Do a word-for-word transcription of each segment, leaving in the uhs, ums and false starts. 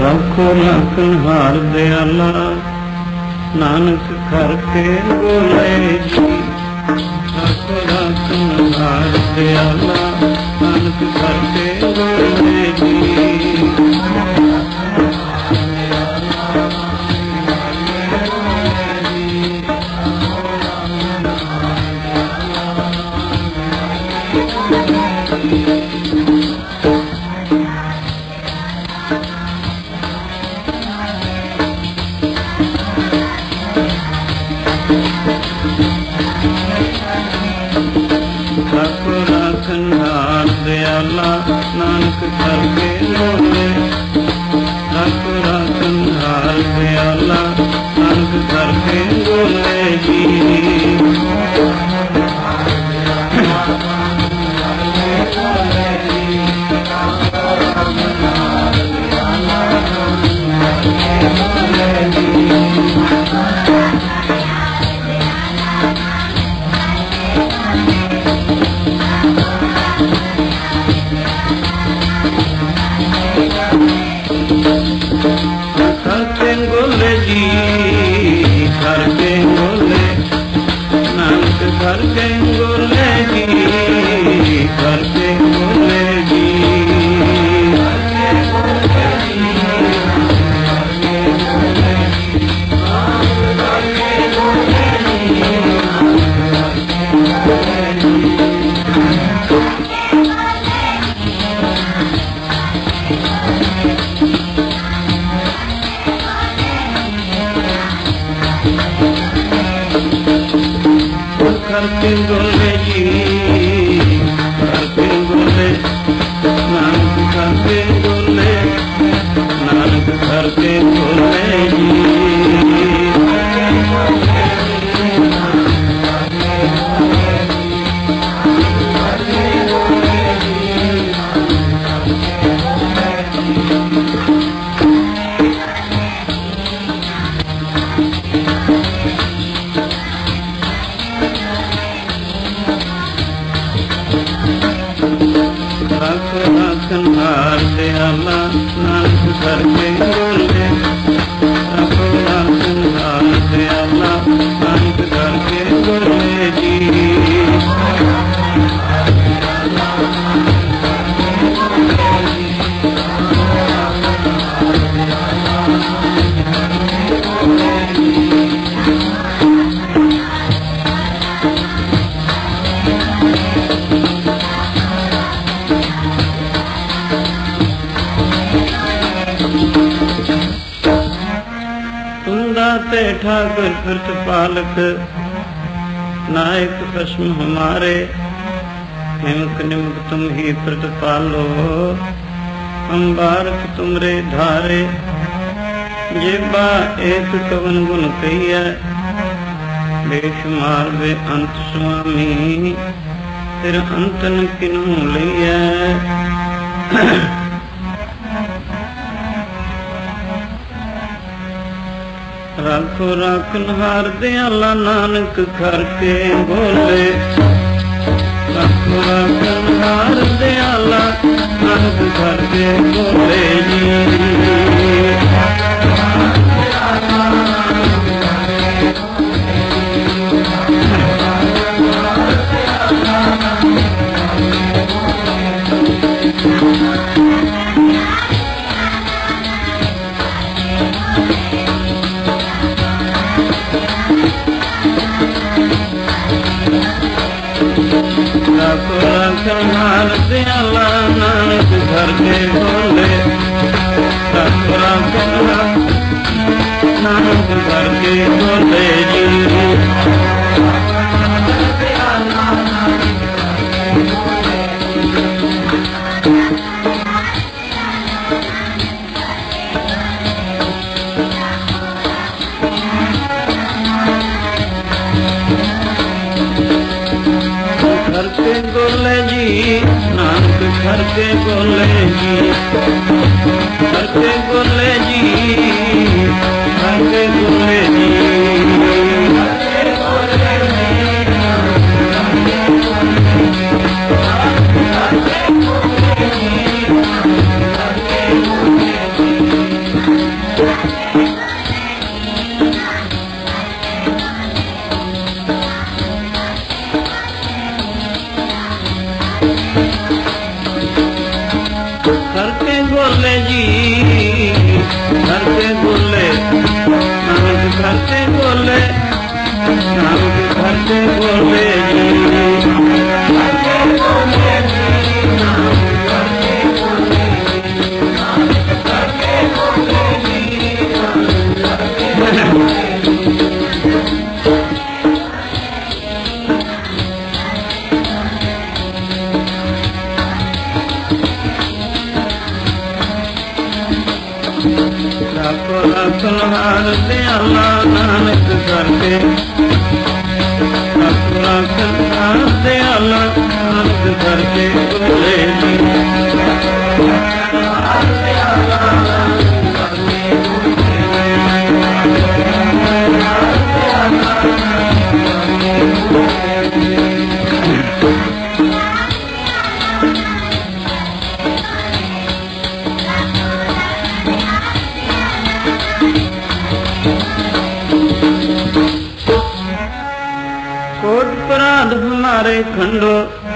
राखो राखन हार दयाला नानक घर के बोले जी। राखो राखन हार दयाला नानक घर के बोले जी। राखो राखन हार दयाला नानक घर के बोले। राखो राखन हार दयाला नानक घर के बोले जी। करके बोले जी करके बोले नानक करके बोले जी। करके बोले जी करके बोले जी। करके बोले नानक करके बोले नानक करके बोले जी। राखो राखन हार दयाला नानक घर के बोले। राखो राखन हार दयाला नानक घर के बोले जी। दाते ठाकुर प्रतिपालक नायक भस्म हमारे। हिमक निमक तुम ही प्रतिपालो हम बारक तुमरे धारे। ये बा एक कवन गुण कहिया बेशुमार बे अंत स्वामी। फिर अंतन किनू लइया। राखो राखन हार दयाला नानक घर के बोले। राखो राखन हार दयाला नानक घर के बोले जी। राखो राखन हार दयाला नानक घर के बोले। राखो राखन नानक घर के बोले जी। घर के बोले जी नानक घर के बोले जी। घर के बोले जी घर के बोले जी। बोले जी घर के बोले नानक घर के बोले नानक घर के बोले राखो राखन हार दयाला नानक करके राखो राखन हार दयाला नानक करके बोले जी कोट अपराध हमारे खंडो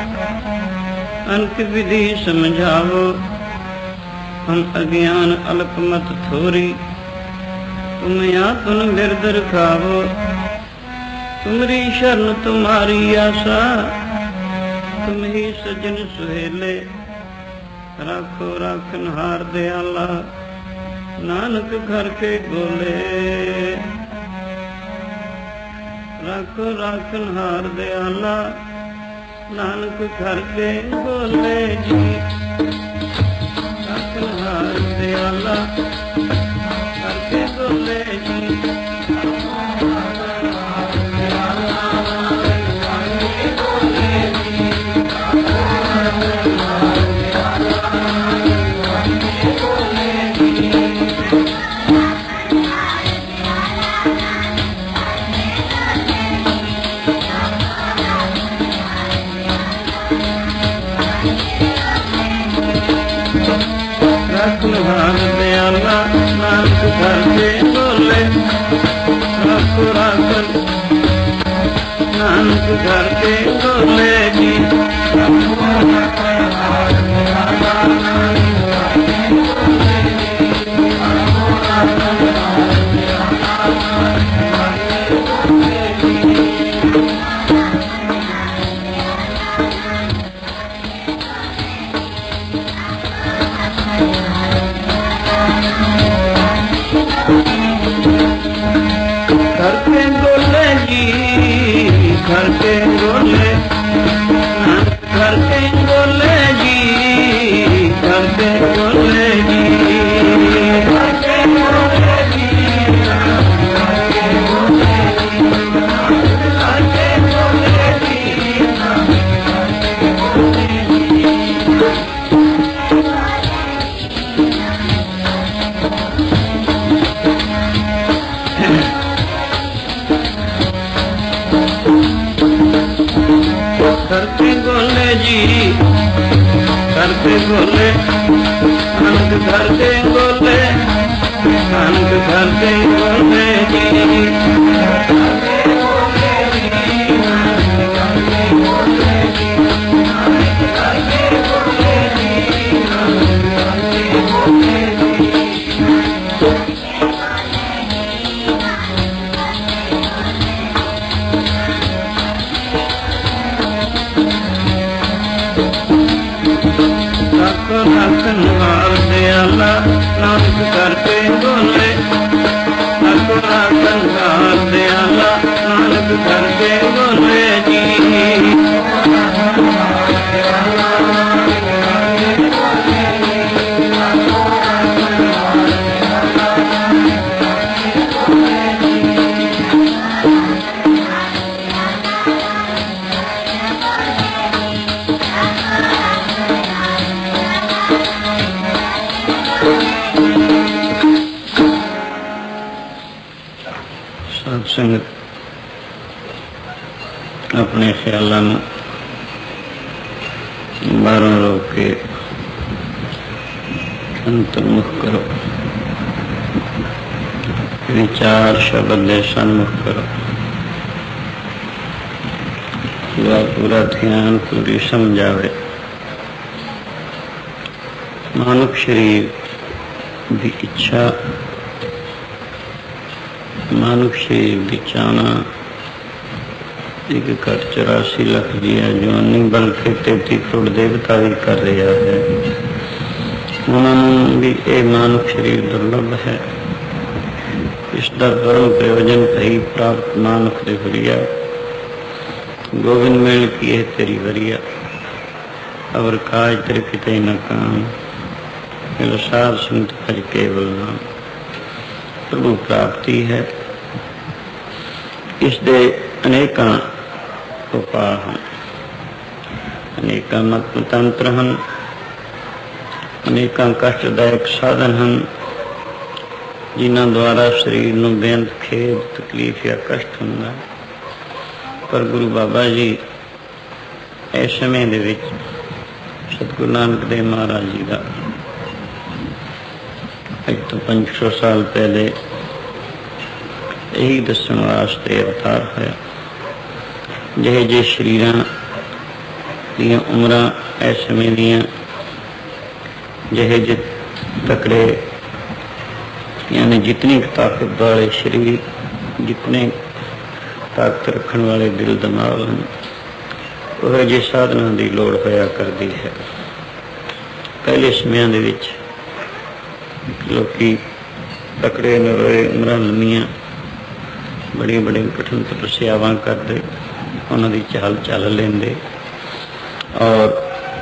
अंक विधि समझावो हम अज्ञान अल्पमत थोरी तुम यातन गिरधर खावो तुमरी शरण तुम्हारी आशा तुम ही सजन सुहेले राखो राखन हार दयाला नानक घर के बोले राखो राखन हार दयाला नानक घर के बोले जी राखन हार दयाला घर के बोले जी राखन हार दयाला नानक घर के बोले राखो राखन नानक घर के बोले जी करके बोले जी करके बोले करके बोले जी करके बोले जी करके बोले जी करके बोले करके बोले जी करके बोले नानक करके बोले नानक करके बोले जी राखो राखन हार दयाला नानक करके बोले राखो राखन हार दयाला नानक करके बोले जी संगत अपने ख्यालों बारों रोक के अंतर्मुख करो, विचार शब्द दे सन्मुख करो, पूरा पूरा ध्यान पूरी समझावे। मानव शरीर ਦੀ ਇੱਛਾ ਮਾਨੁਖ ਸ਼ਰੀਰ ਵਿੱਚ ਆਉਣਾ ਇੱਕ ਘੱਟ ਚੁਰਾਸੀ ਲੱਖ ਦੀ ਹੈ ਜੋ ਨਹੀਂ ਬਲਕਿ ਤੇਤੀ ਕਰੋੜ ਦੇਵਤਾ ਵੀ ਕਰ ਰਿਹਾ ਹੈ। ਉਹਨਾਂ ਨੂੰ ਵੀ ਇਹ ਮਾਨੁਖ ਸ਼ਰੀਰ ਦੁਰਲਭ ਹੈ। ਇਸ ਦਾ ਪਰਮ ਪ੍ਰਯੋਜਨ ਕਈ ਪ੍ਰਾਪਤ ਮਾਨੁਖ ਦੇ ਵਰੀਆ ਗੋਬਿੰਦ ਮਿਲ ਕੀ ਹੈ ਤੇਰੀ ਵਰੀਆ ਅਵਰ ਕਾਜ ਤੇਰੇ ਕਿਤੇ न ਕਾਮ ਸਾਧ ਸੰਤ ਹਰਿ ਕੇਵਲ ਨਾਮ ਪ੍ਰਭੂ ਪ੍ਰਾਪਤੀ ਹੈ। ਇਸ ਦੇ ਅਨੇਕਾਂ ਉਪਾਅ ਹਨ, ਅਨੇਕਾਂ ਮਤ ਤੰਤਰ ਹਨ, ਅਨੇਕਾਂ ਕਸ਼ਟਦਾਇਕ ਸਾਧਨ ਹਨ ਜਿਨ੍ਹਾਂ ਦੁਆਰਾ ਸਰੀਰ ਨੂੰ ਬੇਅੰਤ ਖੇਦ ਤਕਲੀਫ ਜਾਂ ਕਸ਼ਟ ਹੁੰਦਾ। ਪਰ ਗੁਰੂ ਬਾਬਾ ਜੀ ਇਸ ਸਮੇਂ ਦੇ ਵਿੱਚ ਸਤਿਗੁਰੂ ਨਾਨਕ ਦੇਵ ਮਹਾਰਾਜ ਜੀ ਦਾ ਅੱਜ ਤੋਂ ਪੰਜ ਸੌ ਸਾਲ ਪਹਿਲੇ ਇਹੀ ਦੱਸਣ ਵਾਸਤੇ ਅਵਤਾਰ ਹੋਇਆ ਜਿਹੇ ਜਿਹੇ ਸਰੀਰਾਂ ਦੀਆਂ ਉਮਰਾਂ ਇਸ ਸਮੇਂ ਦੀਆਂ ਜਿਹੇ ਜਿਹੇ ਤਕੜੇ यानी जितनी ताकत वाले शरीर जितने ताकत रखने वाले दिल दिमाग हैं वह जे साधना की लोड़ होया करती है। पहले समयां दे विच लोकी तकड़े नरोए उमरां लंमियां बड़ी बड़ी कठिन तपस्यावां करते उन्हां दी चाल चल लेंदे और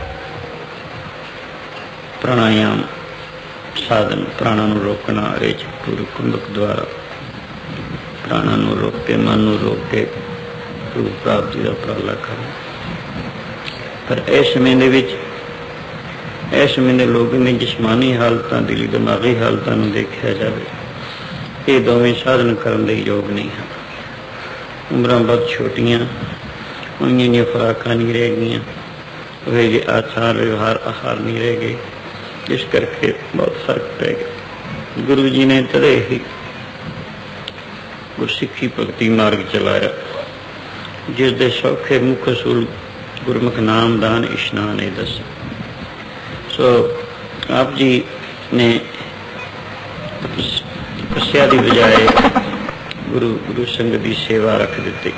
प्राणायाम साधन प्राणा नूं रोकना रेच पूरी कुंभक द्वारा प्राणा नूं रोक के मन नूं रोक के गुरु प्राप्ति का उपराला करना। पर इस समय दे विच इस समय दे लोगों ने जिस्मानी हालतां दिली दिमागी हालतां नूं देखिया जाए ये दोवें साधन करन दे योग नहीं हैं। उमरां बहुत छोटियां उन्हीं दी खुराकां नहीं रह गईयां वह जे आचार व्यवहार आहार नहीं रह गए इस करके बहुत फर्क पै गया। गुरु जी ने तदे ही गुरसिक्खी भगती मार्ग चलाया जिस दे सौखे मुख असूल गुरमुख नाम दान इशनान है दस। सो आप जी ने तपस्या की बजाय गुरु गुरु संगत की सेवा रख दी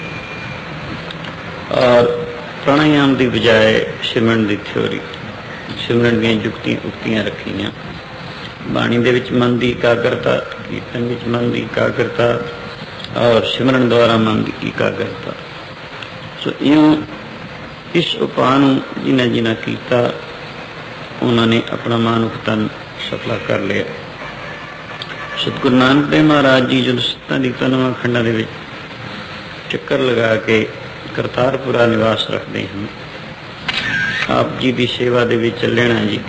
और प्राणायाम की बजाय सिमरन की थ्योरी सिमरन दी जुक्तियां उक्तियां रखियां। बाणी दे विच मन की एकाग्रता कीर्तन विच मन की एकाग्रता और सिमरन द्वारा मन की एकाग्रता। सो यूं इस उपाय नूं जिन्हां जिन्हां कीता उन्होंने अपना मानुख तन सफला कर लिया। सतगुरु नानक देव महाराज जी जो सत्तां दी तनवां खंडां दे विच चक्कर लगा के करतारपुरा निवास रखते हैं आप जी की सेवा दे विच लेना जी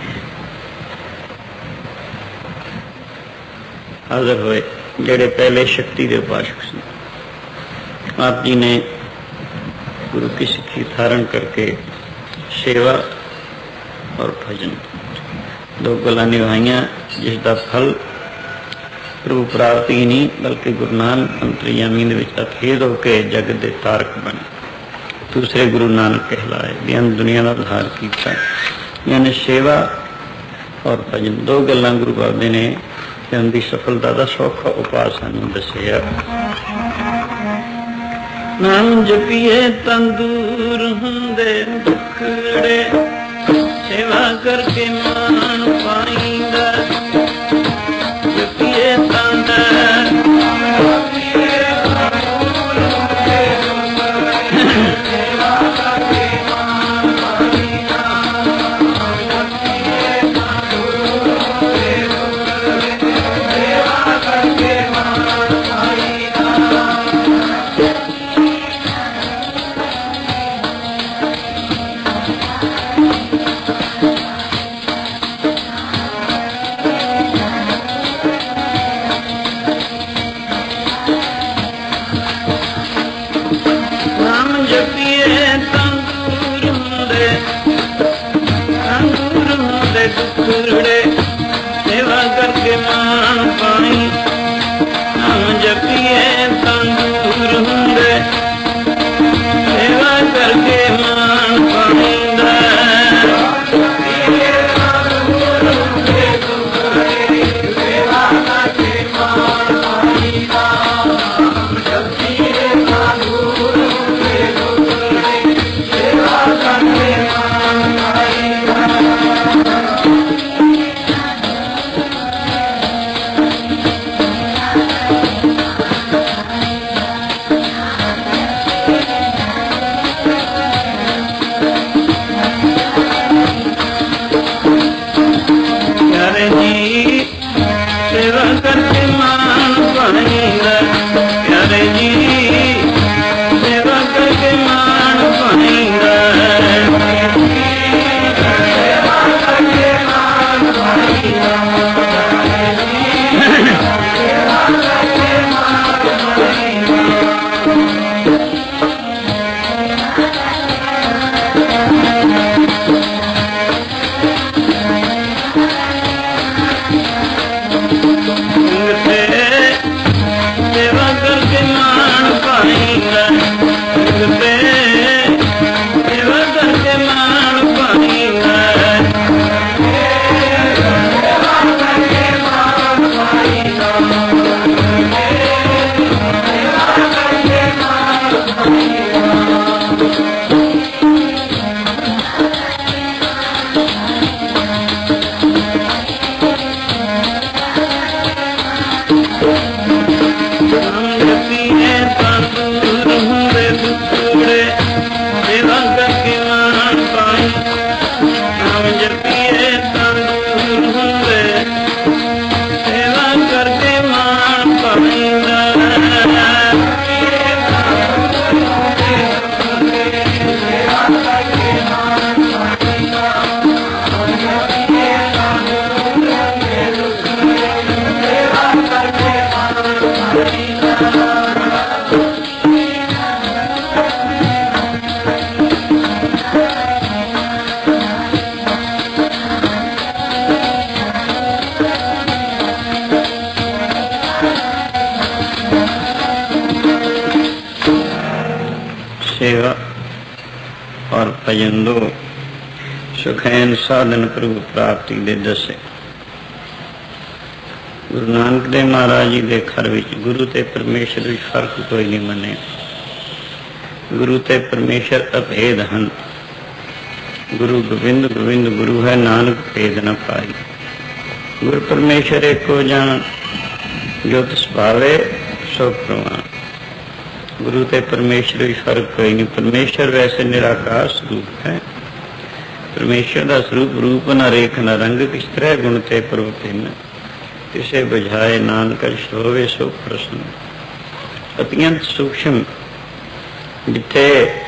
हाजिर होए जेड़े पहले शक्ति के उपासक सी। आप जी ने गुरु की सिक्खी धारण करके सेवा और भजन दो गल्लां निभाइयां जिसका फल प्रभु प्राप्ति ही नहीं बल्कि गुरु नानक अंतरयामी दे विच अखेद होके जगत दे तारक बने दूसरे गुरु नानक कहलाए बेअंत दुनिया का उद्धार किया। यानी सेवा और भजन दो गल्लां गुरु बाबे ने उनकी सफलता का सौखा उपाय सानूं दस्सिया। नाम जपीए तंदूर हुंदे दुखड़े सेवा करके मान पाईंदा जपीए तंदूर और भजन दो सुखैन साधन प्रभु प्राप्ति दे दसे। गुरु नानक देव महाराज जी के घर विच गुरु ते परमेश्वर विच फर्क कोई नहीं मने। गुरु ते परमेश्वर अभेद हन। गुरु गोविंद गोविंद गुरु है, नानक भेद न पाई। गुरु परमेश्वर एको जान, जो तिस भावे सो प्रवान। गुरु ते परमेश्वर विच फर्क कोई नहीं। परमेश्वर वैसे निराकार स्वरूप है। परमेश्वर का स्वरूप रूप न रेख न रंग, किस तरह गुण ते प्रभ भिन्न। तिसे बुझाए नानक होवे सो प्रसन्न। अत्यंत सूक्ष्म जिथे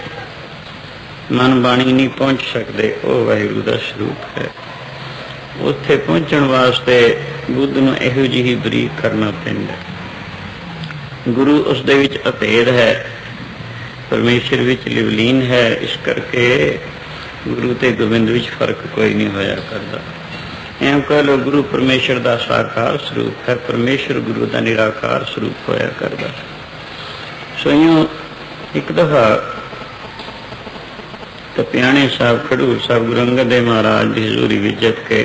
मन बाणी नहीं पहुंच सकते, वह वाहिगुरु का स्वरूप है। उत्थे पहुंचण वास्ते बुद्ध नूं इहो जिही बरीक करना पैंदा। गुरु उस दे विच अभेद है, परमेश्वर विच लिवलीन है। इस करके गुरु ते गोबिंद विच फर्क कोई नहीं होया करता। एवं कह लो गुरु परमेश्वर का साकार स्वरूप है, परमेश्वर गुरु का निराकार स्वरूप होया करता। सो यूं एक दफा कपियाणे साहब खडूर साहब गुरु अंगद देव महाराज की हजूरी विजत के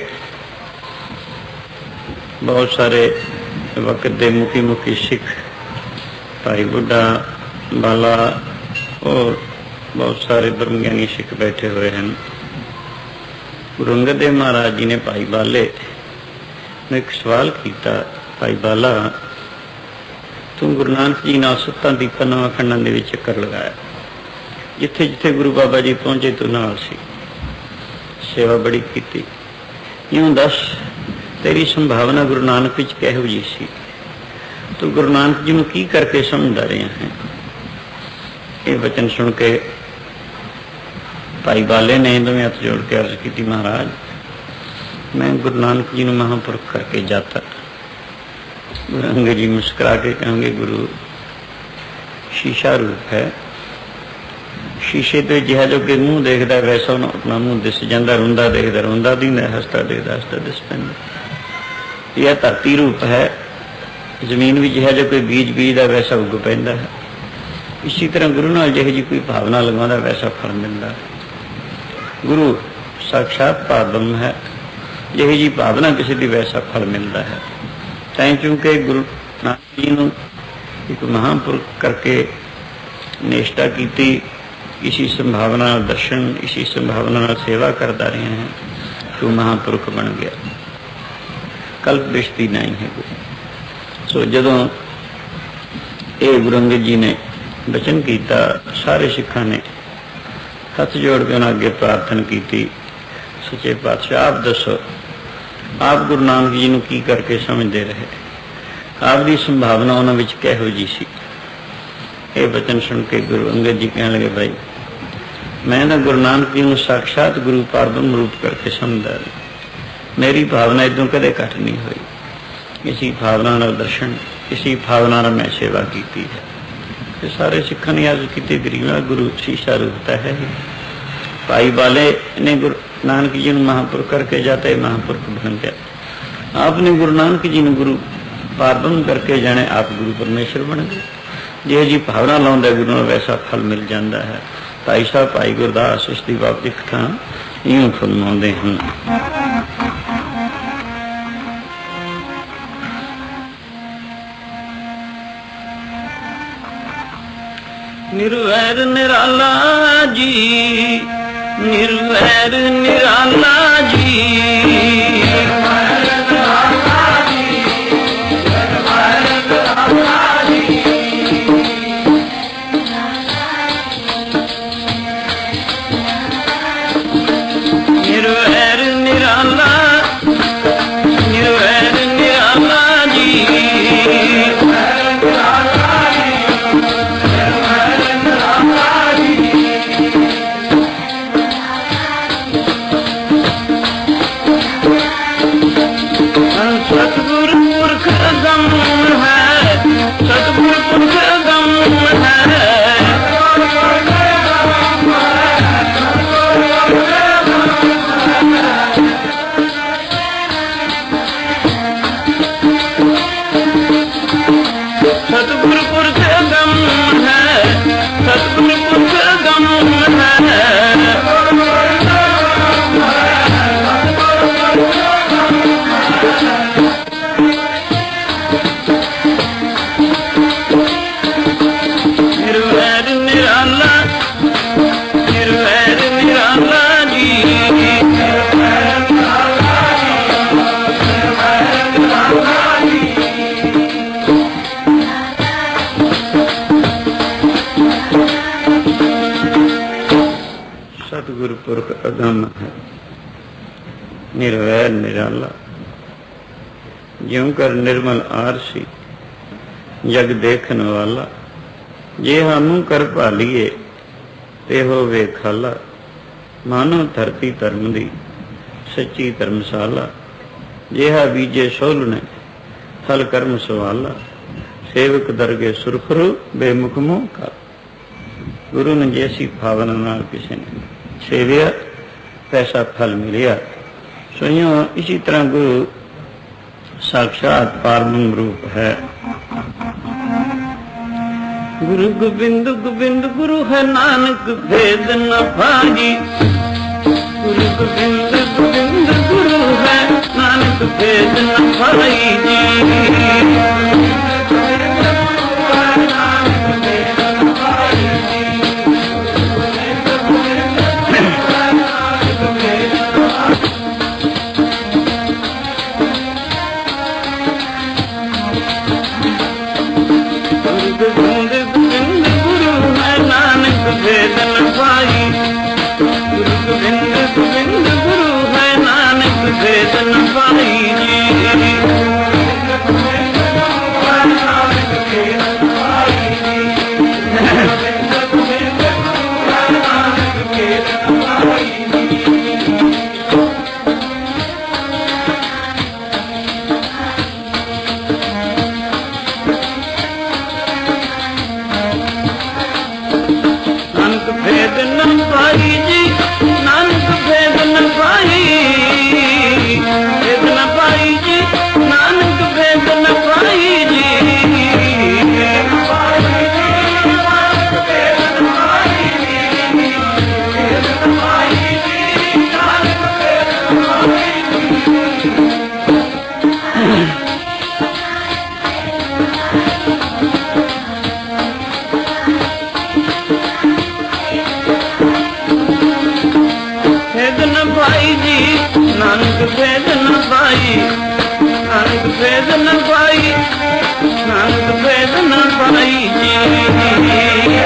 बहुत सारे वक्त के मुखी मुखी सिख भाई बुढ़ा बाला और बहुत सारे ब्रह्मज्ञानी सिख बैठे हुए हैं। गुरु अंगद देव महाराज जी ने भाई बाले ने एक सवाल किया, भाई बाला तू गुरु नानक जी नाल सत्तां दीपां नवां खंडां दे विच चक्कर लगाया, जिथे जिथे गुरु बाबा जी पहुंचे तू नाल सी, सेवा बड़ी की। यूं दस तेरी संभावना गुरु नानक विच किहो जी सी? तू गुरु नानक जी नूं की करके समझदा रहा है? ये वचन सुन के भाई बाले ने दोवें हथ जोड़ के अर्ज की, महाराज मैं गुरु नानक जी नूं महापुरख करके जाता। गुरु अंगद जी मुस्कुरा के कहेंगे, गुरु शीशा रूप है, शीशे तो जिहा जो कि मुंह देखता वैसा उन्हें अपना मुंह दिस जाता, रोंदा देखता रोंदा दींदा, हसता देखता हसता दिस पैंदा। यह धरती रूप है, जमीन भी जिहा जो कोई बीज बीजदा वैसा उग पैंदा है। इसी तरह गुरु नाल जिही जी कोई भावना लगांदा वैसा फल मिलता है। गुरु साक्षात पारब्रह्म है, यही जी भावना किसी की वैसा फल मिलता है। ताई चूंकि गुरु नानक जी नूं एक महापुरुष करके निष्ठा की, इसी संभावना दर्शन, इसी संभावना सेवा करता रहे हैं, तो महापुरुष बन गया। कल्प दृष्टि नहीं है। सो जदों ये गुरु अंगद जी ने वचन किया, सारे सिखा ने हथ जोड़ के उन्हें अगे प्रार्थना की, सच्चे पातशाह आप दसो, आप गुरु नानक जी नूं की करके समझते रहे, आपकी संभावना उन्होंने किहो जी सी? ये वचन सुन के गुरु अंगद जी कहने लगे, भाई मैं तो गुरु नानक जी नूं साक्षात गुरु पारब्रह्म रूप करके समझदा रहा। मेरी भावना इदों कदे घट नहीं हुई। इसी भावना नाल दर्शन, इसी भावना नाल मैं सेवा की है। तो सारे सिखा ने अर्ज की, गरीबा गुरु शीशा रूप है। भाई बाले ने गुरु नानक जी नूं महापुरुष करके जाता है, महापुरुष बन गया। आपने गुरु नानक जी नूं गुरु पारब्रह्म करके जाने, आप गुरु परमेश्वर बन गए। जो जी भावना लाउंदा गुरु नाल वैसा फल मिल जाता है। भाई साहब भाई गुरदास इसकी बाबत कथा यूं फरमाउंदे हैं। निर्वैर निराला जी, निर्वैर निराला जी, गुरपुरख अगम है, निर्वैर निराला। ज्यों कर निर्मल आरसी जग देखन वाला। जे हमू कर भालीए ते होवे खाला। मानो धरती धर्म दी सच्ची धर्मशाला। जेहा बीजे सोल ने फल कर्म सवाला। सेवक दरगे सुरखरू बेमुख मुँह का। गुरु ने जैसी भावना नाल किसी ने सेविया पैसा फल मिलिया। सो इसी तरह गुरु साक्षात पारब्रह्म रूप है। गुरु गोबिंद गोबिंद गुरु है नानक भेद न भाई। गुरु गोबिंद गोबिंद गुरु है नानक भेद न भाई जी। भेद न पाई। गुरु गोबिंद गोबिंद गुरु है नानक भेद न पाई जी। नानक भेद न पाई। नानक भेद न पाई। नानक भेद न पाई जी।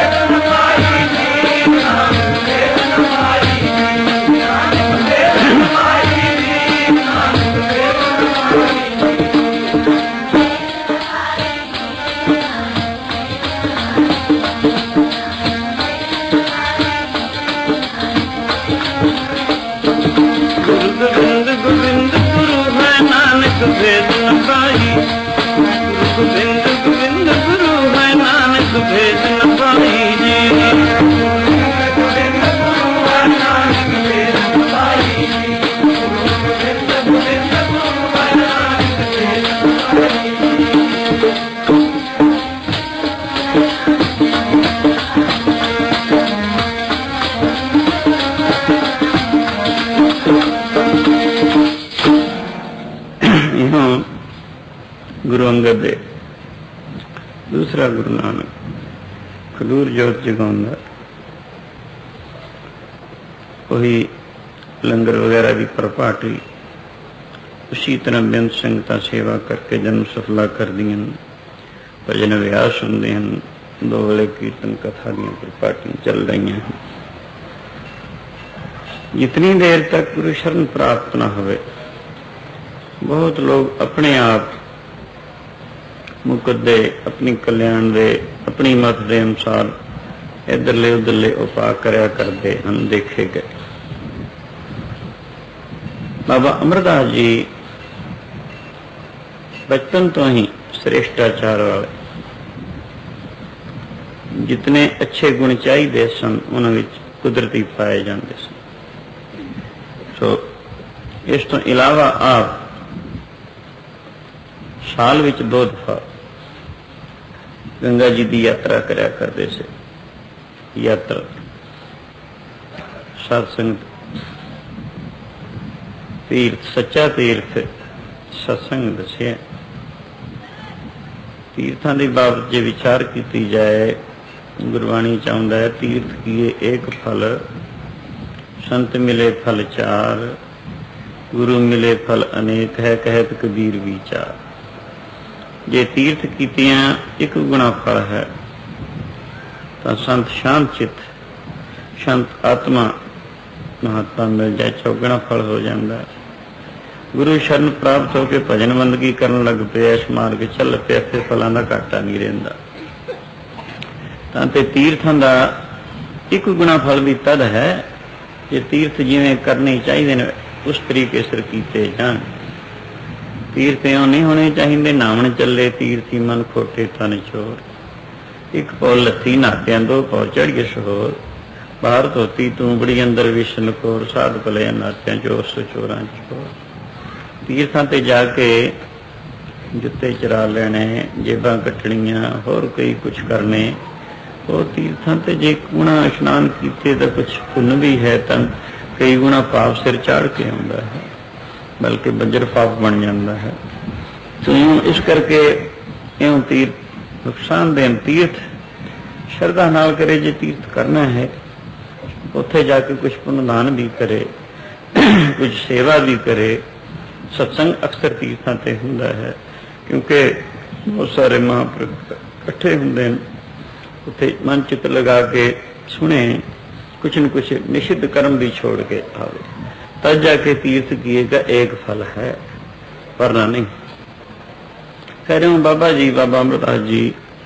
गोविंद गोविंद गुरु है नानक भेद न पाई। गुरु गोविंद गोविंद गुरु है नानक भेद न पाई जी। गुरु अंगद देव, दूसरा गुरु नानक खडूर जोत जगाउंदा। वही लंगर वगैरह भी परपाटी। उसी तरह बेअंत संगतां सेवा करके जन्म सफला कर दियां। भजन अभ्यास होंदे हैं। दो वेले कीर्तन कथा दी परपाटियां चल रही हैं। जितनी देर तक गुरु शरण प्राप्त न होवे, बहुत लोग अपने आप मुकदे अपनी कल्याण दे अपनी मत के अनुसार इधरले उधरले उपा करया करते हम देखे गए। बाबा अमरदास जी बचपन तो ही श्रेष्ठाचार वाले, जितने अच्छे गुण चाहिए सन उन्होंने कुदरती पाए जाते सन। सो इस तो इलावा आप साल विच दो दफा गंगा जी की यात्रा करया करते से। यात्रा सत्संग तीर्थ, सच्चा तीर्थ सत्संग दसिया। तीर्थां की बाबत जो विचार की जाए, गुरबाणी चाहता है तीर्थ किए एक फल, संत मिले फल चार, गुरु मिले फल अनेक है, कहत कबीर विचार। जे तीर्थ कीतियां एक गुना फल है, तो संत शांत चित, शांत आत्मा महात्मा मिल जाए चौगुना फल हो जाता है। गुरु शरण प्राप्त होकर भजन बंदगी करन लग पे, इस मार्ग चल पे, फिर फलों का घाटा नहीं रहिंदा। तां ते तीर्थां दा एक गुना फल भी तद है जे तीर्थ जिवें करने चाहिए ने उस तरीके सिर कीते जाण। तीर्थ इउं नहीं होने चाहिए नावन चले तीर्थी मन खोटे तन चोर। एक पौ लत्ती नात्यां दो पौ चढ़िए सहोर, बाहर धोती तू बड़ी अंदर विष्ण कोर, साध भले नात्यां चोर सो चोरां चोर। तीर्थां ते जाके जुत्ते चरा लेने, जेबां कट्टणियां, होर कई कुछ करने। वो तीर्थां ते जे गुणा इशनान कीते तां कुछ पुण्य भी है, तां कई गुणा पाप सिर चाड़ के आउंदा है, बल्कि बंजर पाप बन जाता है। तो इस करके इउं तीर्थ नुकसान देन। तीर्थ श्रद्धा नाल करे, जे तीर्थ करना है उत्थे जाके कुछ पुण्यदान भी करे, कुछ सेवा भी करे। सत्संग अक्सर तीर्थां ते हुंदा है, क्योंकि बहुत सारे महापुरुष इकट्ठे हुंदे ने, उत्थे मन चित लगा के सुने, कुछ न कुछ निषिद्ध कर्म भी छोड़ के आवे, तब जाके तीर्थ किएगा एक फल है, वरना नहीं। कह रहे हूँ बाबा जी, बाबा अमरदास जी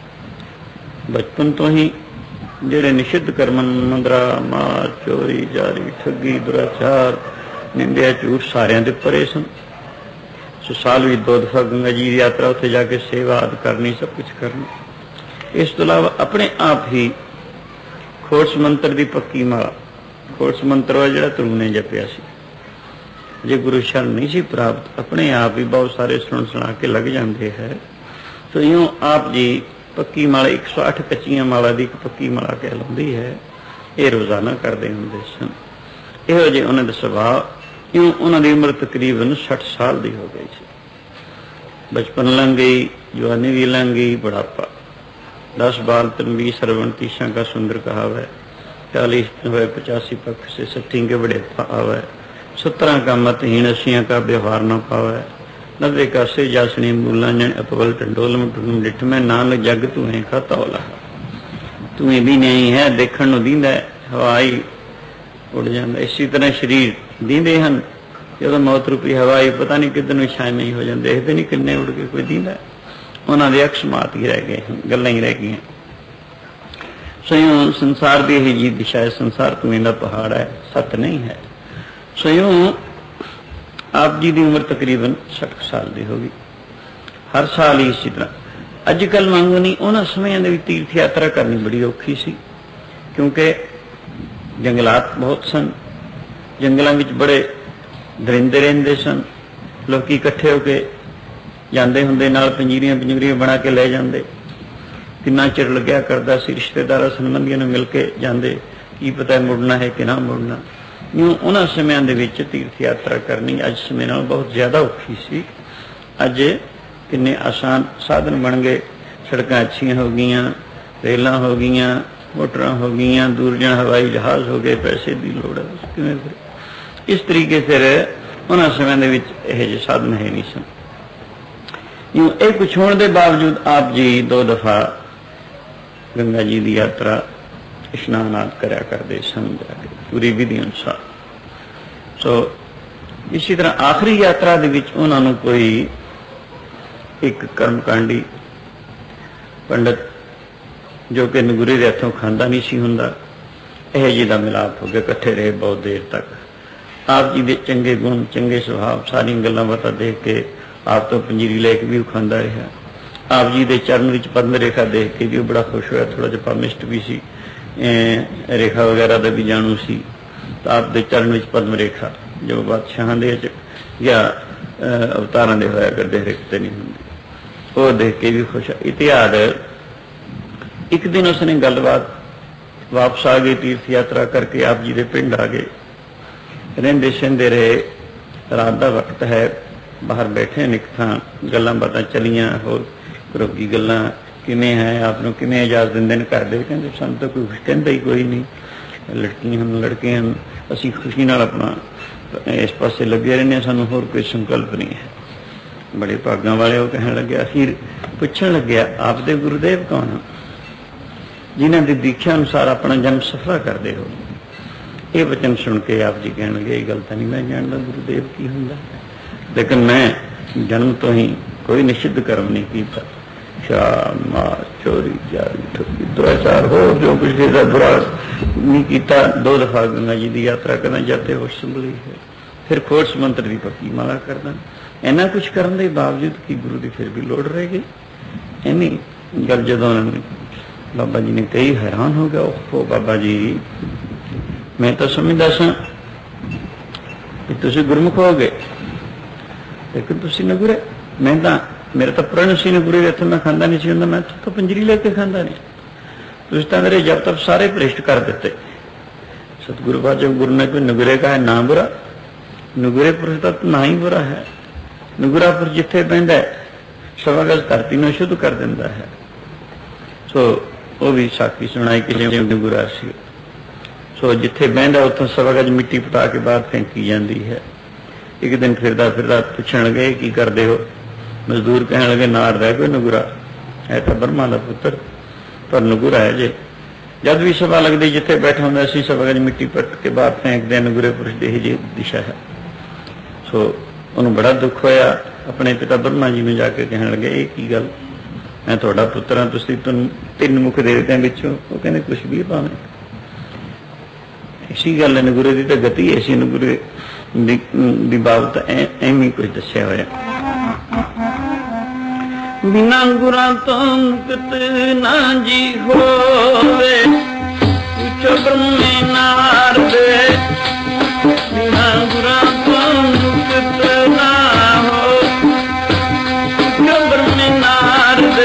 बचपन तो ही जेड़े निषिद्ध कर्मन, मंदरा, मार, चोरी, जारी, ठगी, दुराचार, निंदिया, झूठ सारियां दे परे सन। सो साल भी दो दफा गंगा जी की यात्रा, उत्थे जाके सेवा आदि करनी, सब कुछ करना। इस तो अलावा अपने आप ही खोड़ मंत्र की पक्की माला, खोड़ मंत्र वा जिहड़ा ध्रुव ने जपिया सी, जे गुरु शरण नहीं सी प्राप्त, अपने आप ही बहुत सारे सुन सुना के लग जाते हैं। तो यूं आप जी पक्की माला एक सौ अठ कच्चियां माला की एक पक्की माला कहलाती है, ये रोजाना करते होंगे सन। इहो जे उन्होंने सुभाव। यूं उन्होंने उम्र तकरीबन सठ साल की हो गई सी। बचपन लंघ गई, जवानी भी लंघ गई, बुढ़ापा। दस बाल तन बीस सरवण तीसा का सुंदर कहावै, चालीस हुए पचासी पक्ष से सठी के बड़े आवे, सत्रह का मतहीन अस्सियां का व्यवहार न पावै, नब्बे का से जासनी मूलांजन अपवल टंडोल में डिठ में नान जग तुहें का तौला। तुम्हें भी नहीं है, देखण नूं दींदा है, हवाई उड़ जाता। इसी तरह शरीर दींदे हैं, जो मौत रूपी हवाई पता नहीं किधर नूं छाए नहीं हो जाते, देखते नहीं किन्ने उड़ के कोई दींदा। उन्होंने अक्षमात ही रह गए, गल्लां ही रह गई। स्वयं संसार की ही जी दिशा है, संसार तुम्हें का पहाड़ है, सत नहीं है। स्वयं आप जी की उम्र तकरीबन सठ साल की होगी। हर साल ही इसी तरह अजकल वांगू नहीं, उन्होंने समय भी तीर्थ यात्रा करनी बड़ी औखी सी, क्योंकि जंगलात बहुत सन, जंगलों में बड़े दरिंदे रहते सन, लोग इकट्ठे होकर जाते होंगे, नाल पंजीरियां पंजूरियां बना के ले जाते। कितना चिर लग्या करता सी, रिश्तेदार संबंधियों ने मिल के जाते, की पता मुड़ना है कि ना मुड़ना। यूं उन्होंने समय के तीर्थ यात्रा करनी अज समय नाल बहुत ज्यादा औखी सी। अज किन्ने आसान साधन बन गए, सड़कां अच्छियां हो गई, रेलां हो गई, मोटरां हो गई, दूर जाण हवाई जहाज हो गए, पैसे की लोड़ है किवें फिर। इस तरीके फिर उन्होंने समय के साधन है नहीं सन। यूं एक कुछ होने के बावजूद आप जी दो दफा गंगा जी की यात्रा स्नान आदि करया करते सन, जाके पूरी विधि अनुसार। सो इसी तरह आखिरी यात्रा दे विच उन्होंने कोई एक कर्मकांडी पंडित जो कि नगुरे के हथों खांदा नहीं सी हुंदा, यह जी का मिलाप हो गया, इकट्ठे रहे बहुत देर तक। आप जी के चंगे गुण, चंगे सुभाव, सारी गल्लां बातां देख के आप तो पंजीरी लेके भी खांदा रहा। आप जी के चरण विच पद्म रेखा देख के भी बड़ा खुश होया, थोड़ा जिहा पामिष्ट भी सी, रेखा वगैरह का भी जानू सी। तो आप दे चरण विच पद्म रेखा जो बादशाहां दे या अवतारां दे होया करदे, हर किते नहीं हुंदी, वो देख के भी खुश। इतिहास एक दिन उसने गलबात वापस आ गए, तीर्थ यात्रा करके आप जी के पिंड आ गए, रहिंदे सहंदे रहे। रात का वक्त है, बाहर बैठे निक थां, गल्लां बातां चलियां, होर घरोगी गल्लां किवें है, आपनूं किवें इजाजत दिंदे ने घर दे। कहंदे सानूं तां कोई कहंदा ही कोई नहीं, लड़कियां हन लड़के हन, असीं खुशी नाल अपना इस पासे लगे रहने, सानूं होर कोई संकल्प नहीं है। बड़े भागां वाले वो कहण लगे। अखीर पुछण लग्या, आप दे गुरुदेव कौन, जिन्हां दी दीक्षा अनुसार अपना जन्म सफला करदे हो? ये वचन सुन के आप जी कह लगे गल तो नहीं मैं जानता गुरुदेव की होंगे, लेकिन मैं जन्म तो ही कोई निषिद्ध कर्म नहीं किया, शराब मार चोरी जारी ठगी दुराचार हो जो कुछ बुरा नहीं किया। दो दफा गंगा जी की यात्रा करना जाते हो संभली है, फिर खोज मंत्र की पक्की माला करना, इन्ना कुछ करने के बावजूद कि गुरु की फिर भी लोड़ रह गई। इन्नी गल जो बाबा जी ने कही हैरान हो गया, ओहो बाबा जी मैं तो समझदा सा कि तुसी गुरमुख हो गए, लेकिन तुसी नगुरे। मैं तो मेरा तो प्रण सी नगुरे इतने मैं खाता नहीं सी, मैं तो पंजरी लेके खाता नहीं। तुसी तो मेरे जब तक सारे भ्रिष्ट कर देते। सतगुरु बाजब गुरु ने कोई नगुरे का है ना बुरा, नगुरे पुरुष का ना ही बुरा है। नगुरा पुरुष जिथे बहता है सवा गज धरती में शुद्ध कर देता है। सो वो भी साखी सुनाई किसी नगुरा सी, सो जिथे बहता उतो सवा गज मिट्टी पटा के बाहर फेंकी जाती है। एक दिन फिरदा फिरदा पूछण लगे की करते हो, मजदूर कहने लगे नार रह गए नगुरा है तो ब्रह्मा का पुत्र पर नगुरा है जे। जब भी सभा लगती जिथे बैठा होंगे असी सवा गज मिट्टी पट के बाहर फेंकते नगुरे पुरुष की जी दिशा है। सो उन्होंने बड़ा दुख होया, अपने पिता ब्रह्मा जी में जाके कहने लगे ये की गल, मैं थोड़ा पुत्र हाँ तुम तुम तीन मुख देवत्या बिचों। वो कहने कुछ भी भावे इसी गल नगुरे की तो गति ऐसी नगुरे की बाबत एवं कुछ दसिया होया। बिना गुरा तो मुक्त ना जी होवे, पूछो ब्रह्मे नारद। बिना गुरा तो मुक्त ना हो, पूछो ब्रह्मे नारद।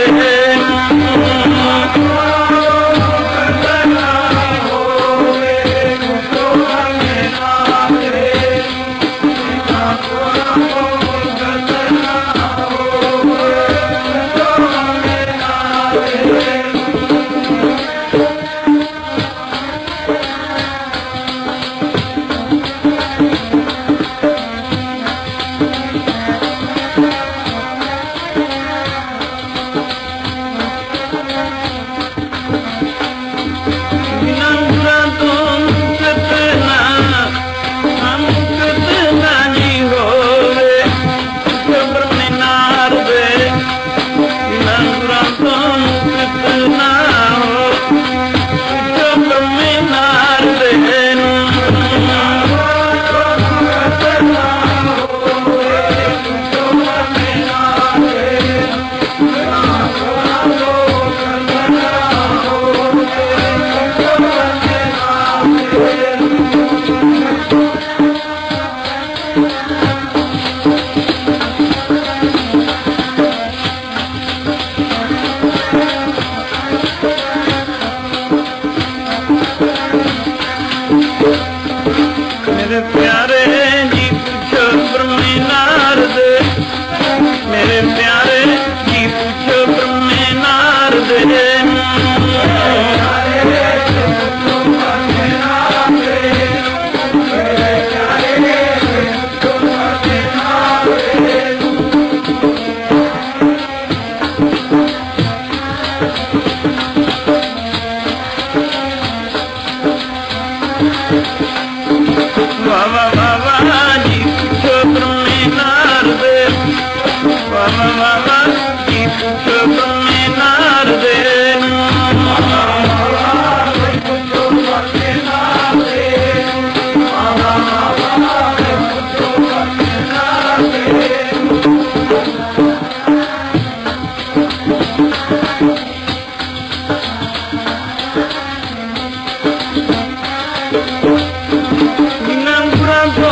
Bilang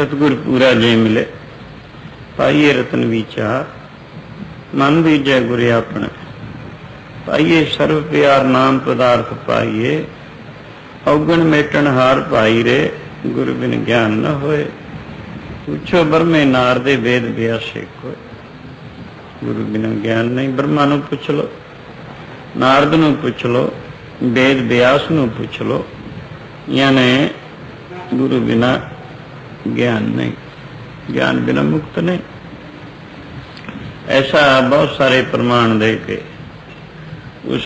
सतगुर पूरा जे मिले, पाइए रतन विचार, मन बीजे गुरे अपने, पाइए सर्व प्यार नाम पदार्थ पाइए, अवगण मेटन हार पाई रे, गुरु बिन ज्ञान न होए, पूछो ब्रह्मे नारदे वेद व्यासे कोय। गुरु बिना ज्ञान नहीं, ब्रह्मा नूं पुछ लो, नारद नूं पुछ लो, वेद व्यास नूं पुछ लो, यानी गुरु बिना ज्ञान नहीं, ज्ञान बिना मुक्त नहीं। ऐसा बहुत सारे प्रमाण दे के उस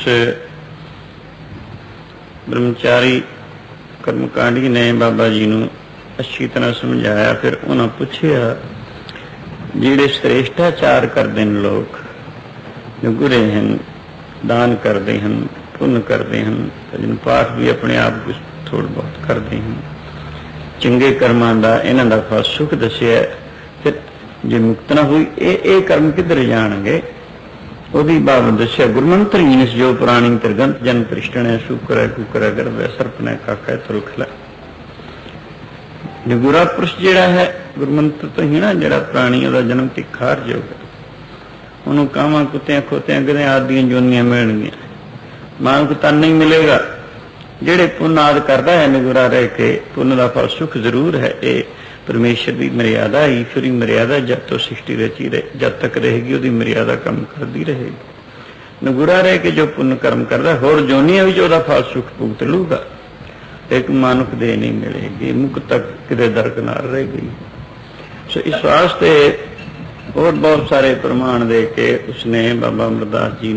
ब्रह्मचारी कर्मकांडी ने बाबा जी नूं अच्छी तरह समझाया। फिर उन्हें पूछया, जिहड़े श्रेष्ठाचार करते हैं लोग, गुरे हैं, दान करते हैं, पुण्य करते हैं, भजन पाठ भी अपने आप कुछ थोड़ा बहुत करते हैं, चंगे कर्मां दा इन्हां दा फल सुख दसिया। फिर जे मुक्त ना हुई ये ये कर्म किधर जाणगे, ਉਹਦੀ ਬਾਬ ਦੱਸਿਆ। ਗੁਰਮੰਤਰ ਜੀਨਸ ਜੋ ਪ੍ਰਾਣੀ ਤਿਰਗੰਤ ਜਨ ਤ੍ਰਿਸ਼ਟਣੈ, ਸ਼ੂਕਰੈ ਕੁਕਰੈ ਗਰਭੈ ਸਰਪਨੈ ਕਾਕੈ ਤਰੁਖਲਾ। ਜੋ ਗੁਰਾ ਪੁਰਸ਼ ਜਿਹੜਾ ਹੈ ਗੁਰਮੰਤਰ ਤੋਂ ਹੀ ਨਾ, ਜਿਹੜਾ ਪ੍ਰਾਣੀ ਉਹਦਾ ਜਨਮ ਤਿੱਖਾਰ ਜੋਗ, ਉਹਨੂੰ ਕਾਵਾਂ ਕੁੱਤਿਆਂ ਖੋਤਿਆਂ ਗਧੇ ਆਦਿ ਜੋਨੀਆਂ ਮਿਲਣਗੀਆਂ, ਮਾਨੁਖ ਤਨ ਨਹੀਂ ਮਿਲੇਗਾ। ਜਿਹੜੇ ਪੁੰਨ ਆਦਿ ਕਰਦਾ ਹੈ ਨਿਗੁਰਾ ਰਹਿ ਕੇ, ਪੁੰਨ ਦਾ ਫਲ ਸੁਖ ਜ਼ਰੂਰ ਹੈ। ਇਹ परमेश्वर की मर्यादा, ईश्वरी मर्यादा, जब तो सृष्टि रची रहे, जब तक रहेगी उसकी मर्यादा कम करती रहेगी। नगुरा रह के जो पुण्य कर्म करता होर जोनिया भी जो फल सुख भुगत लूगा, एक मानुख दे नहीं मिलेगी, मुक्त तक किते दरकिनार रह गई। सो इस वास्ते और बहुत सारे प्रमाण दे के उसने बाबा अमरदास जी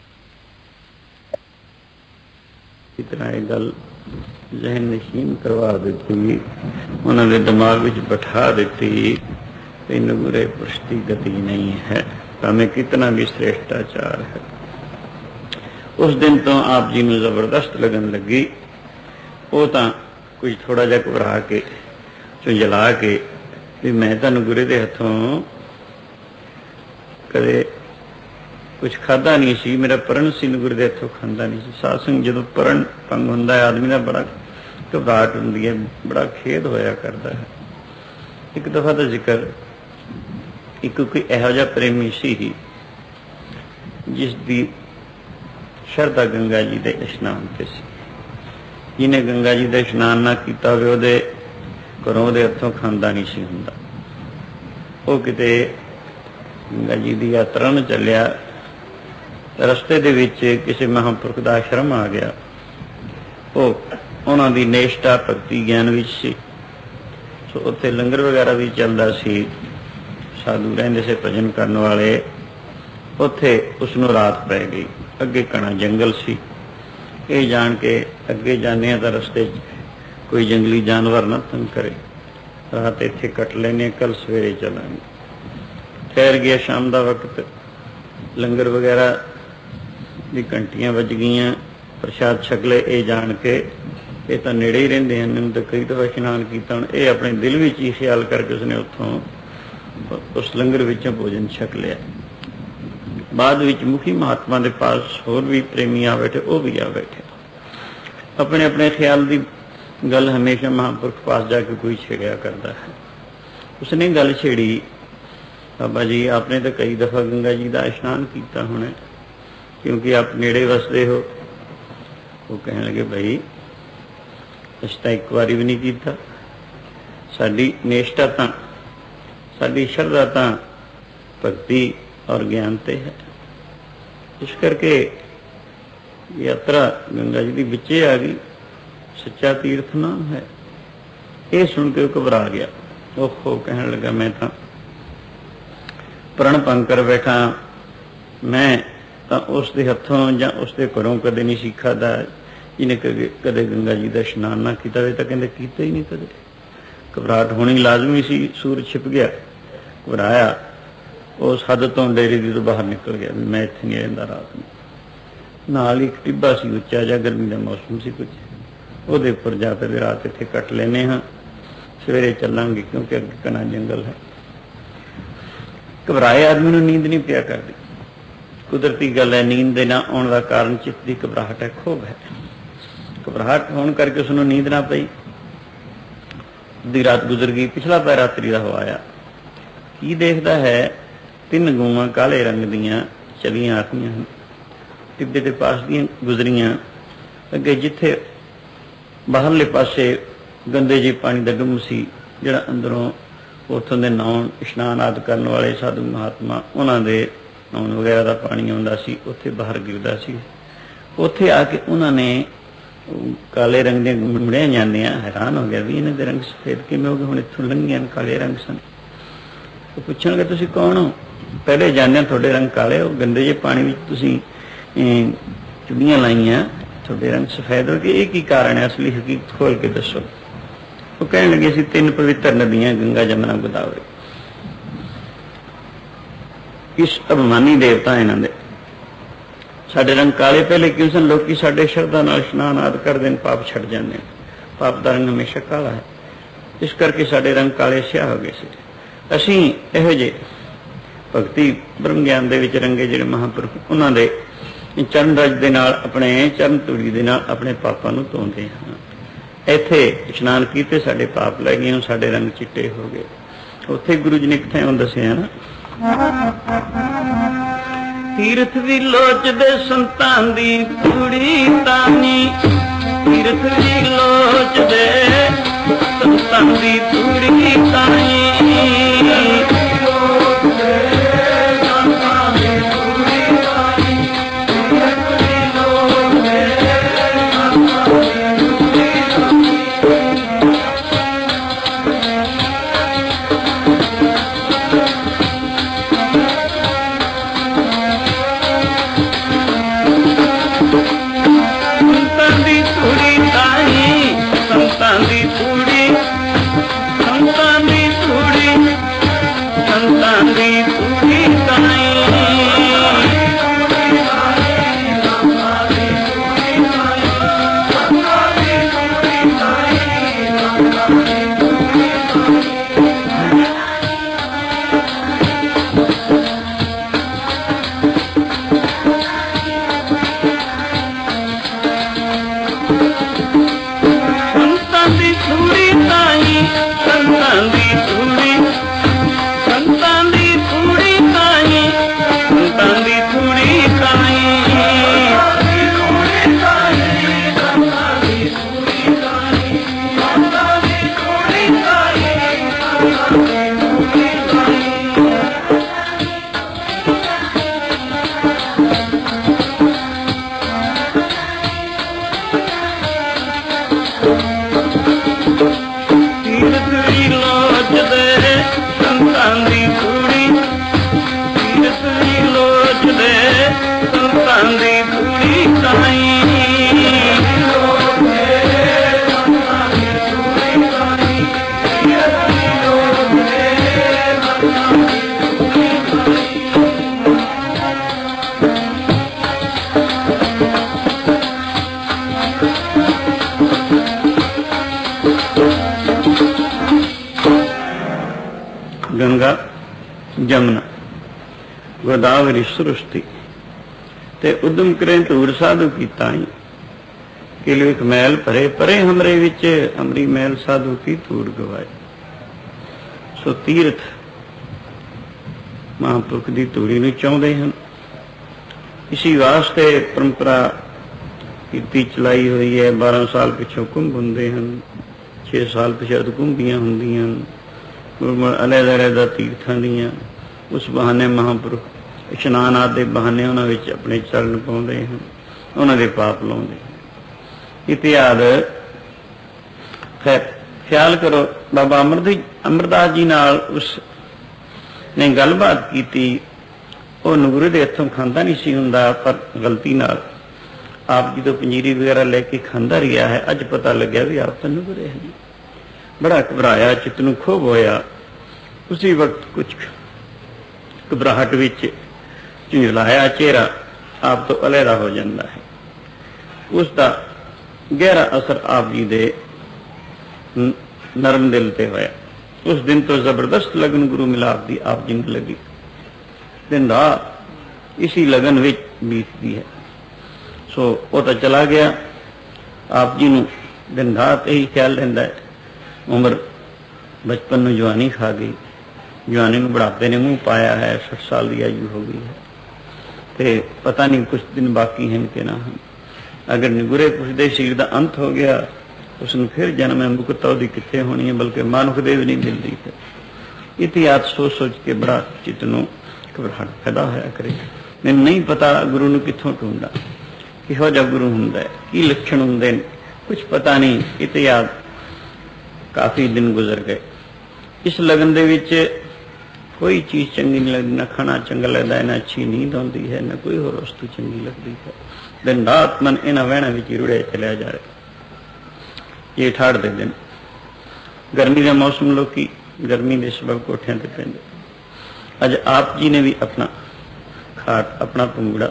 इतना एक गल जहन नशीन करवा दी, उन्होंने दिमाग में बैठा दी कि नगुरे पुरुष की गति नहीं है, भावें कितना भी श्रेष्ठाचार है। उस दिन तो आप जी ने जबरदस्त लगन लगी। वो तो कुछ थोड़ा जा घबरा के झुंझला के भी मैं तो नगुरे के हथों कदे कुछ खादा नहीं सी, मेरा परण सी, नगुरे के हथों खादा नहीं सी। सासंग जो परण भंग होंदा है, आदमी का बड़ा घबराहट होंदी है, बड़ा खेद होया करता है। एक दफा का जिक्र, एक कोई इहो जिहा प्रेमी सी जिसकी शरधा गंगा जी के इशनान से सी। जिन्हें गंगा जी का इशनान ना किया होवे उहदे घरों उहदे हथों खांदा नहीं सी हुंदा। वो किते गंगा जी की यात्रा में चलिया, रस्ते दे विच किसी महापुरख का आश्रम आ गया। वो उन्हां दी निष्ठा भगती ज्ञान विच सी। सो उत्थे लंगर वगैरह भी चलदा सी, साधु रहिंदे से भजन करने वाले। उत्थे उसनूं रात पै गई। अगे घना जंगल सी। ये जान के अगे जाने तो रस्ते कोई जंगली जानवर ना तंग करे, रात इत्थे कट लेने, कल सवेरे चलांगे। ठहर गया शाम का वक्त, लंगर वगैरह दी घंटियां बज गईयां, प्रसाद छक ले। ये जान के ये तो नेड़े ही रहिंदे हैं, इन्होंने तो कई दफा इशनान किया। हुण ये अपने दिल में ही ख्याल करके उसने उत्थों उस लंगर विचों भोजन छक लिया। बाद विच मुखी महात्मा के पास होर भी प्रेमी आ बैठे, वो भी आ बैठे। अपने अपने ख्याल की गल हमेशा महापुरख पास जाके कोई छेड़िया करता है। उसने गल छेड़ी, बाबा जी आपने तो कई दफा गंगा जी का इशनान किया होना, क्योंकि आप नेड़े वसते हो। वो कहने लगे, भाई अस तो एक बार भी नहीं किया, साडी निष्ठा तो साडी श्रद्धा तो भक्ति और ज्ञान ते है। इस करके यात्रा गंगा जी की बिचे आ गई। सच्चा तीर्थ नाम है। ये सुन के घबरा गया। ओहो कहने लगा, मैं तो प्रण भंग कर बैठा, मैं तो उसके हथों या उसके घरों कदे नहीं सीखा था। जिन्हें कदे कदे गंगा जी का इशनान ना किया तो कहते किया ही नहीं कदे। घबराहट होनी लाजमी सी। सूरज छिप गया, घबराया, उस हद तो डेरे की तो बाहर निकल गया। मैं इत्थे नहीं रहिंदा रात में। नाल एक टिब्बा सी उच्चा जा, गर्मी का मौसम सी कुछ, ਉਹਦੇ ਉੱਪਰ ਜਾ ਕੇ ਵੀ ਰਾਤ ਇੱਥੇ ਕੱਟ ਲੈਨੇ ਹਾਂ, सवेरे चलांगे क्योंकि अगे घना जंगल है। घबराए आदमी नूं नींद नहीं पिया करती। कुदरती गल है, नींद दे ना आउण दा कारण चित्त दी घबराहट है, खोभ है। घबराहट होने करके उसनूं नींद ना पई। दी रात गुजर गई, पिछला पैर रात्रि का हो आया। की देखता है तीन गऊं काले रंग दियां चलियां आखियां हैं, टिब्बे के पास दियां गुजरियां। अगे जिथे बाहरले पासे गंदे जी पानी का डुम सी, जिहड़ा अंदरों उत्थों दे नहाउण इशनान आदि करन वाले साधु महात्मा उन्हां दे नहाउण वगैरह का पानी आउंदा सी, उत्थे बाहर गिरदा सी। उत्थे आके उन्होंने काले रंग दी मुड़िया जांदियां हैरान हो गया भी इन्हां दे रंग सफेद किवें हो गए, हुण इत्थों लंघियां काले रंग सन। तो पुछणगे तुसीं कौन हो? पहले जाणदे तुहाडे रंग काले हो, गंदे जे पानी विच तुसीं चुड़ियां लाइयां, तुहाडे रंग सफेद हो गए, ये की कारण है? असली हकीकत खोल के दसो। वो कहण लगे असीं तीन पवित्र नदियां गंगा जमुना गोदावरी, इस अभिमानी देवता इन्हां दे साडे रंग काले पहले क्यों सन? लोग साडे शरधा नाल इशनान आदि करदे हैं, पाप छड़ जाते हैं। पाप का रंग हमेशा काला है, इस करके साडे रंग काले स्याह हो गए सी। असीं इहो जे भगती ब्रह्म ज्ञान दे विच रंगे जिहड़े महापुरख उन्हां दे चरण रज दे नाल अपने चरण धूड़ी दे नाल अपने पापां नूं धोंदे हां। इत्थे इशनान कीते साडे पाप लह गए, साडे रंग चिट्टे हो गए। उत्थे गुरु जी ने किथे दस्सिया ना, तीर्थ भी लोचदे संतां दी धूड़ी तानी, तीर्थ भी लोचदे संतां दी धूड़ी तानी। गंगा जमुना गोदावरी सृष्टि ते उदम करें धूर साधु की ताई, किलो एक मैल भरे परे हमरे विच हमरी मैल साधु की धूर गवाए। सो तीर्थ महापुरख की धूड़ी नूं चाहुंदे हन। इसी वास्ते परंपरा कीती चलाई हुई है। बारह साल पिछों कुंभ हुंदे हन, छे साल पिछों कुंभियां हुंदियां, गुरमुख अलहदा अलहदा तीर्थां दियां। उस बहाने महापुरख इशनान आदि बहाने उन्हां विच अपने चरण पाउंदे हन, उन्हां दे पाप लाउंदे हन। इतिहाद खैर ख्याल करो, बाबा अमरदास अमरदास जी नाल उस ने गलबात की। वो नगुरे दे हथों खांदा नहीं सी हुंदा, पर गलती नाल आप जी तो पंजीरी वगैरह लेके खांदा रहा है। अज पता लग्या भी आप तो नगुरे हैं। बड़ा घबराया, चित्त नूं खोभ होया। उसी वक्त कुछ घबराहट विच झुंझलाया चेहरा आप तो अलहदा हो जाता है। उसका गहरा असर आप जी दे नरम दिल ते होया। उस दिन तो जबरदस्त लगन गुरु मिलाप की आप जी नूं लगी। दिन रात इसी लगन विच बीतती है। सो वो तो चला गया। आप जी नूं दिन रात यही ख्याल रहिंदा है, उम्र बचपन में जवानी खा गई, जवानी में बुढ़ापे ने मुंह पाया है, सठ साल की आयु हो गई है, तो पता नहीं कुछ दिन बाकी हैं कि ना हम। अगर निगुरे पुछदे शरीर का अंत हो गया, उसने फिर जन्म है मुक्ता उसकी कितने होनी है, बल्कि मानुख देव नहीं मिलती। है इतिहास सोच सोच के बड़ा चित्त नूं घबराहट पैदा होया करे। मैनूं नहीं पता गुरु नूं कित्थों ढूंढा, किहो जिहा गुरु हुंदा है, की लक्षण हुंदे ने, कुछ पता नहीं। इतिहास काफ़ी दिन गुजर गए। इस लगन दे विच कोई चीज़ चंगी नहीं लगती, ना खाना चंगा लगता है, ना अच्छी नींद आती है, ना कोई होर वस्तु चंगी लगती है। दिन रात मन इन्हां वहणां विच रुड़िया चलिया जा रहा। ये ठाड़ दे दिन, गर्मी का मौसम, लोग गर्मी के सबब कोठियां ते पैंदे। अज आप जी ने भी अपना खाट, अपना पंगड़ा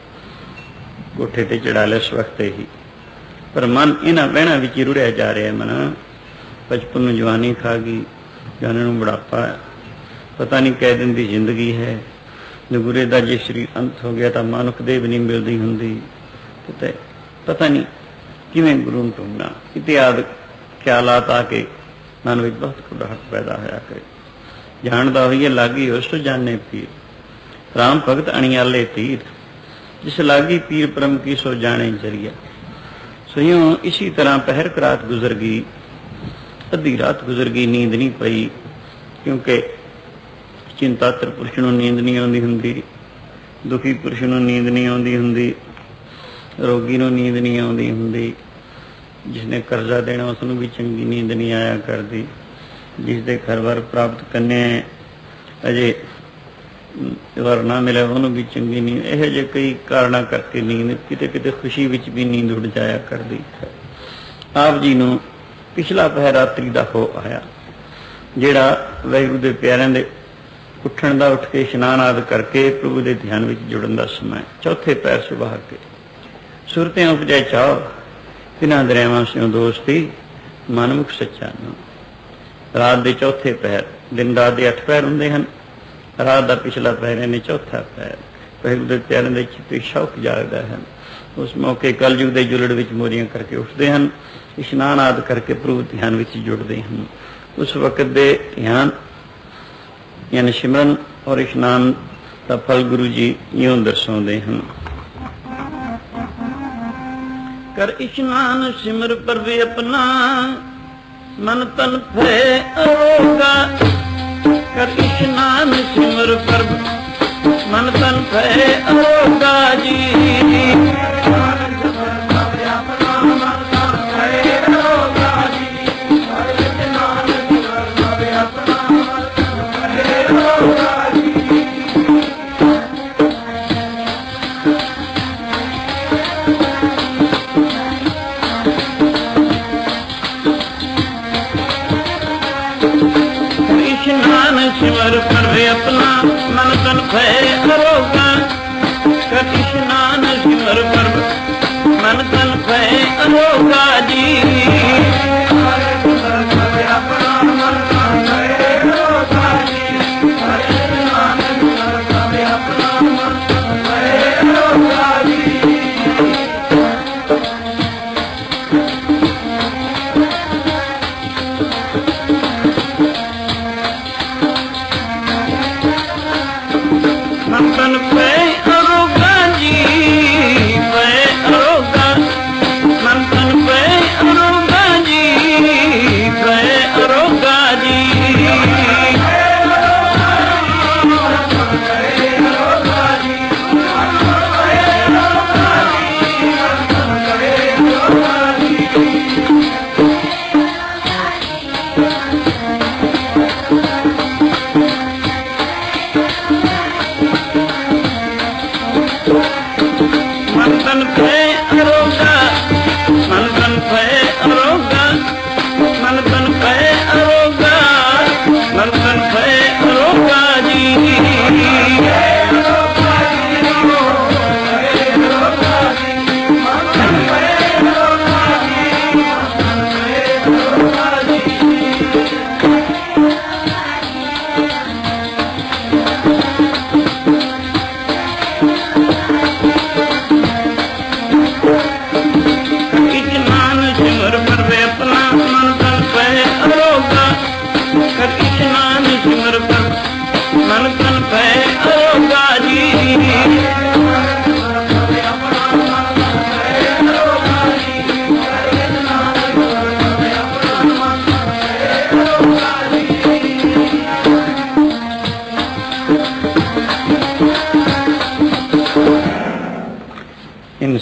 कोठे ते चढ़ा लिया इस वक्त ही, पर मन इन्हां वहणां विच रुड़िया जा रहा है। मन बचपन में जवानी खा गई, जवानी में बुढ़ापा, पता नहीं कै दिन की जिंदगी है। निगुरे का जे शरीर अंत हो गया तो मानुख देव नहीं मिलती होंगी, तो पता नहीं किवें गुरु नूं ढूंढना। इतिहास ख्यालात आके मन में बहुत घबराहट पैदा होया करे। जानदा होइए लागी उस तो जाने पीर, राम भगत अणियाले तीर, जिस लागी पीर परम की सो जाने जरिया। सो यूं इसी तरह पहर रात गुजर गई, अद्धी रात गुजर गई, नींद नहीं पई, क्योंकि चिंतातर पुरुष नूं नींद नहीं आती होंगी, दुखी पुरुष नूं नींद नहीं आती होंगी, रोगी नूं नींद नहीं आती होंगी, जिसने कर्जा देना उसनूं भी चंगी नींद नहीं आया करती, जिसके घर बार प्राप्त करने अजे वर ना मिले उन्होंने भी चंगी नींद। यह जे कई कारणा करके नींद किते किते खुशी विच भी नींद उड़ जाया करती है। आप जी नूं पिछला पहर रात्रि का हो आया, जिहड़ा वाहिगुरू दे प्यारिਆਂ दे उठण दा, उठ के इशनान आदि करके प्रभु के ध्यान में जुड़न का समय। चौथे पैर सुबह के सुरतें उपजाए चाह, तिना दरियावां स्यों दोस्ती, मनमुख सच्चा नाम। रात के चौथे पहर, दिन रात के अठ पहर हुंदे हन, रात का पिछला पहर ने चौथा पहर। वाहिगुरू दे प्यारिਆਂ दे चित्ते शौक जागदा है। उस मौके कलयुग के जुलड़ विच मोरियां करके उठते हैं, इशनान आदि करके प्रभु ध्यान विच जुड़ते हैं। उस वक्त दे ध्यान यानी सिमरन और इशनान का फल गुरु जी यूं दर्शाते हैं। कर इशनान सिमर परवे अपना, मन तन फे अरोगा। कर इशनान सिमर परव, मन तन फे अरोगा जी। सिमर परवे अपना, मन तन भय अरोगा। कर इशनान सिमर परव, मन तन भय अरोगा जी।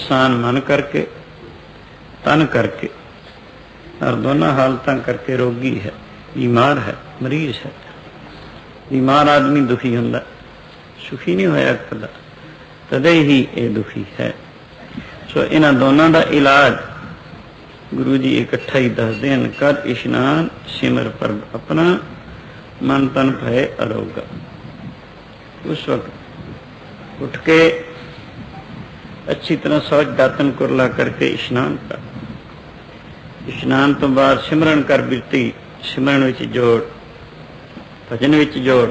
इंसान मन करके तन करके और दोनों हालतों करके रोगी है, बीमार है, मरीज है। बीमार आदमी दुखी हुंदा, सुखी नहीं होया कदा, तदे ही ये दुखी है। सो इन्हां दोनों का इलाज गुरु जी इकट्ठा ही दसदे हन। कर इशनान सिमर पर अपना मन तन भय अरोगा। उस वक्त उठ के अच्छी तरह सोच दातन कुरला करके इशनान कर। इशनान तो बाद सिमरन कर बिरती, सिमरन विच जोड़, भजन विच जोड़।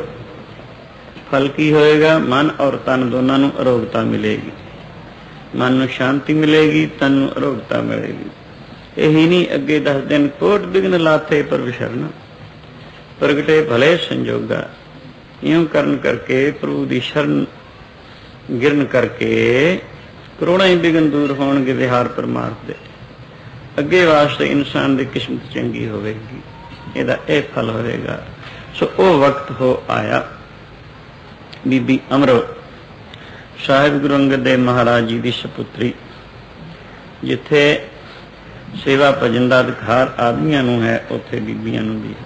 फल की होएगा? मन और तन दोनों नूं अरोगता मिलेगी। मन नूं शांति मिलेगी, तन नूं अरोगता मिलेगी। यही नहीं, अगे दस दिन कोट बिघन लाते पर विशरना, प्रगटे भले संजोगा। यूं करन करके प्रभु की शरण गिरन करके करोड़ों ही बिघन दूर होणगे विहार परमार्थ दे। अगे वास्ते इंसान की किस्मत चंगी होगी, इहदा यह फल होएगा। सो ओ वक्त हो आया। बीबी अमरो साहिब गुरु अंगद देव महाराज जी की सपुत्री, जिथे सेवा भजन का अधिकार आदमियों नूं है, उत्थे बीबियां नूं भी है।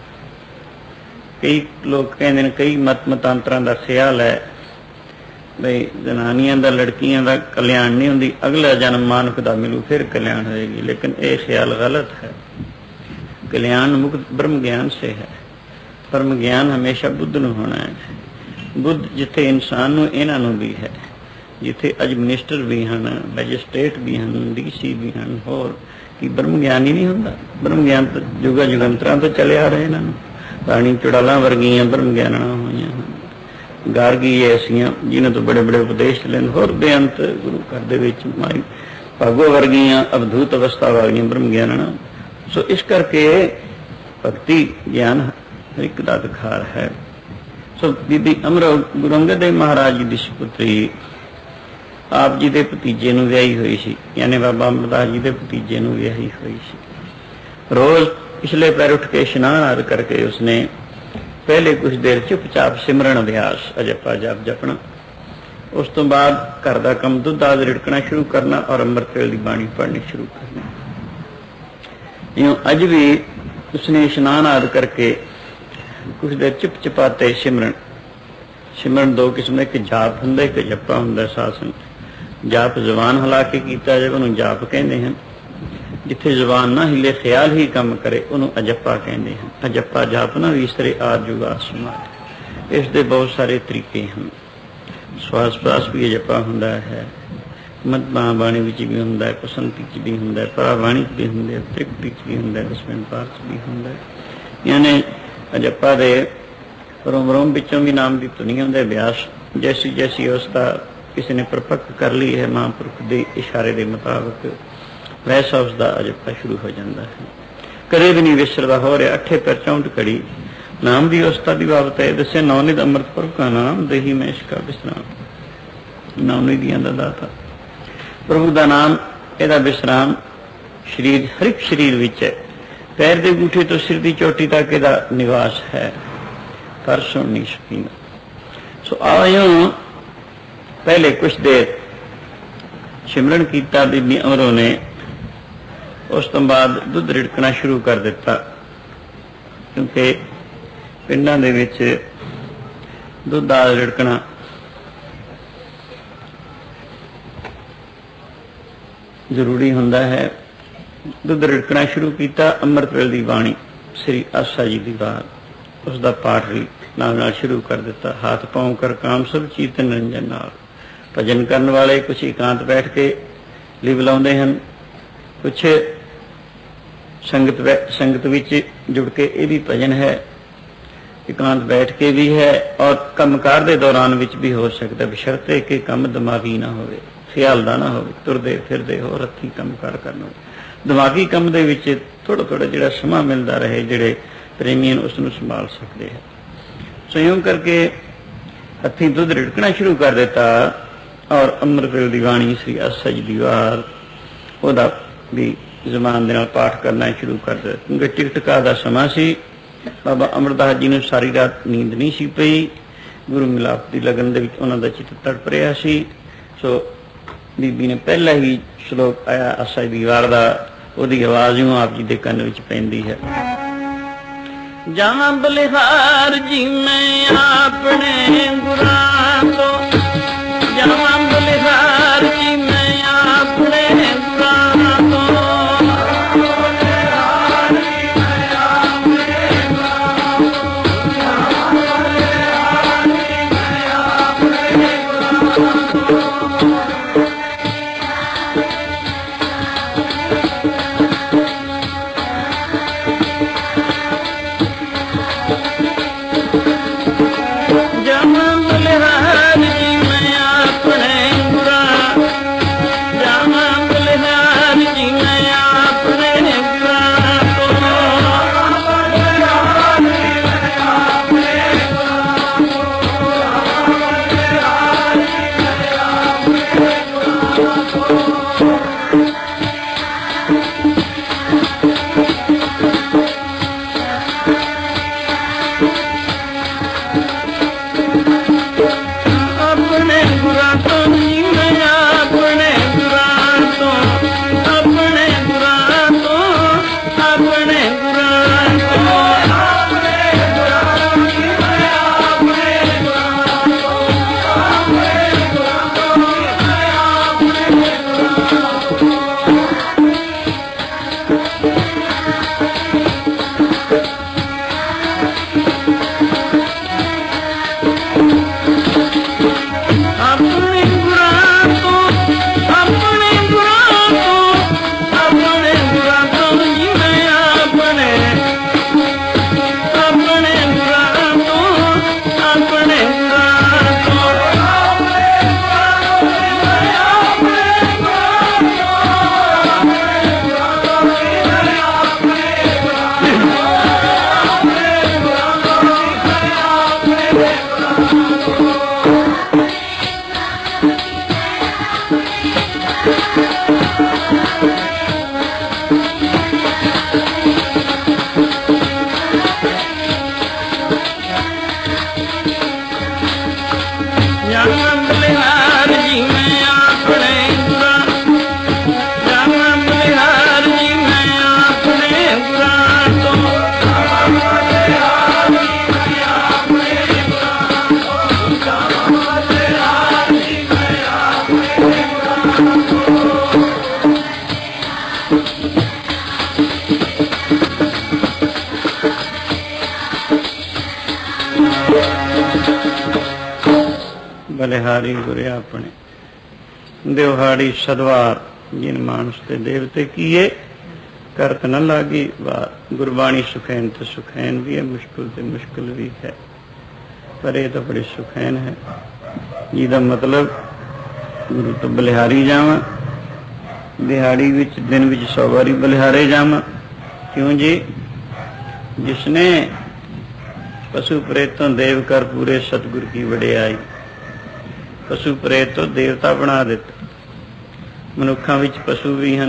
कई लोग कहते हैं, कई मत मतांतरां दा ख्याल है बई जनानियां दा लड़कियां दा कल्याण नहीं हुंदी, अगला जन्म मानुख दा मिलू फिर कल्याण होएगी। लेकिन यह ख्याल गलत है। कल्याण मुक्त ब्रह्म ज्ञान से है। ब्रह्म ज्ञान हमेशा बुद्ध नूं होना है। बुद्ध जिथे इंसान नूं इन्हां नूं भी है, जिथे अज मिनिस्टर भी हैं, मैजिस्ट्रेट भी हैं, डी सी भी हैं, होर कि ब्रह्म ज्ञान ही नहीं हुंदा। ब्रह्म ज्ञान तो जुगा जुगंतरां तो चले आ रहे इन्हां नूं। राणी चुड़ाला वर्गियां ब्रह्म ज्ञानना होइयां, गार्गी ऐसियां जिन्हां तो बड़े बड़े उपदेश लेंदे, होर बेअंत गुरु घर दे विच माई भागो वर्गियां अवधूत अवस्था वालियां ब्रह्म ज्ञानना। सो इस करके भक्ति ज्ञान हर एक दा अधिकार है। सो बीबी अमरो गुरु अंगद देव महाराज जी की सुपुत्री आप जी के भतीजे नूं विआही हुई सी, यानी बाबा अमरदास जी के भतीजे नूं विआही हुई सी। रोज पिछले पैर उठ के इशनान आदि करके उसने पहले कुछ देर चुपचाप सिमरन अभ्यास अजपा जाप जपना। उस तो बाद घर का कम दुध आदि रिड़कना शुरू करना और अमृत वेले की बाणी पढ़नी शुरू करनी। यूं अज भी उसने इशनान आदि करके कुछ देर चुप चपाते सिमरन। सिमरन दो किस्म, एक जाप हुंदा, एक जपा हुंदा। सासन जाप जबान हिला के कीता जाए उन्होंने जाप कहते हैं। जिथे जबान ना हिले, ख्याल ही कम करे, उन्होंने अजप्पा कहते हैं। अजप्पा जाप ना विसरे आद जुगा समाज। इस दे बहुत सारे तरीके हैं। श्वास प्रास भी अजप्पा हुंदा है, मध्मा बाणी विच भी हुंदा है, पसंती च भी हुंदा है, पराबाणी च भी हुंदा है, त्रिपटी च भी हुंदा है, दसवें पार च भी हुंदा है। यानी अजप्पा दे रोम रोम विचों भी नाम की धुनी हुंदा है। अभ्यास जैसी जैसी अवस्था किसी ने परपक्क कर ली है महापुरुष के इशारे के मुताबिक, वैसा उसका अजप्पा शुरू हो जाता है। कदे भी नहीं विसरदा हो रहा। अठे पैर चौंठ कड़ी नाम की अवस्था की बाबत है। दसे नवनिध अमृत प्रभु का नाम, दही में इसका विश्राम। नवनिधियां दा दाता प्रभु का नाम, एदा विश्राम शरीर हर एक शरीर विच है। पैर के अंगूठे तो सिर की चोटी तक एदा निवास है, पर सुन नहीं सकी। सो आयो पहले कुछ देर सिमरन किया बीबी अमरों ने। उस तो बाद दुध रिड़कना शुरू कर दिता, क्योंकि पिंडां दे विच दुध आ रिड़कना जरूरी हुंदा है। दुध रिड़कना शुरू किया। अमृत वेले दी बाणी श्री आसा जी की बात, उसका पाठ भी नाल नाल शुरू कर दिता। हाथ पांव कर काम सब चीत निरंजन नाल। भजन करने वाले कुछ एकांत बैठ के लिव लाउंदे हन, कुछ संगत संगत विच जुड़ के ये भी भजन है, एकांत बैठ के भी है, और कमकार के दौरान विच भी हो सकता है, बशर्ते कि कम दिमागी ना होवे, ख्याल दा ना होवे, तुरदे फिरदे हो हत्थी कमकार करना होवे। दिमागी कम दे विच थोड़ा थोड़ा जिहड़ा समा मिलता रहे, जिहड़े प्रेमी उसनूं संभाल सकते हैं। संयोग करके हत्थी दुध रिड़कना शुरू कर दिता, और अमृत वेले दी बाणी श्री आसा जी दी वार ओदा भी जबान दे नाल पाठ करना शुरू कर दिता। क्योंकि टिकटका दा समा सी। बाबा अमरदास जी नूं सारी रात नींद नहीं सी पई। गुरु मिलाप की लगन दे विच उन्हां दा चित्त तड़प रहा सी। सो बीबी ने पहला ही श्लोक आया आशा दी वार दा ओदी आवाज़ यूं आप जी दे कंन विच पैंदी है। जावां बलिहार जी मैं अपने गुरां तो, जावां बलिहार जी मैं अपने गुरां तो, बलिहारी गुरे अपने देवहाड़ी सदवार जिन मानस ते देवते किए करत न लागी वार। गुरबाणी सुखैन तो सुखैन भी है, मुश्किल तो मुश्किल भी है, पर यह तो बड़ी सुखैन है। जिहदा मतलब गुरु तो बलिहारी जावां, दिहाड़ी विच दिन विच सौ बारी बलिहारे जावां। क्यों जी? जिसने पशु प्रेतों देव कर पूरे सतगुर की वडियाई, पशु प्रेत तो देवता बना दिता। मनुखों विच पशु भी हैं,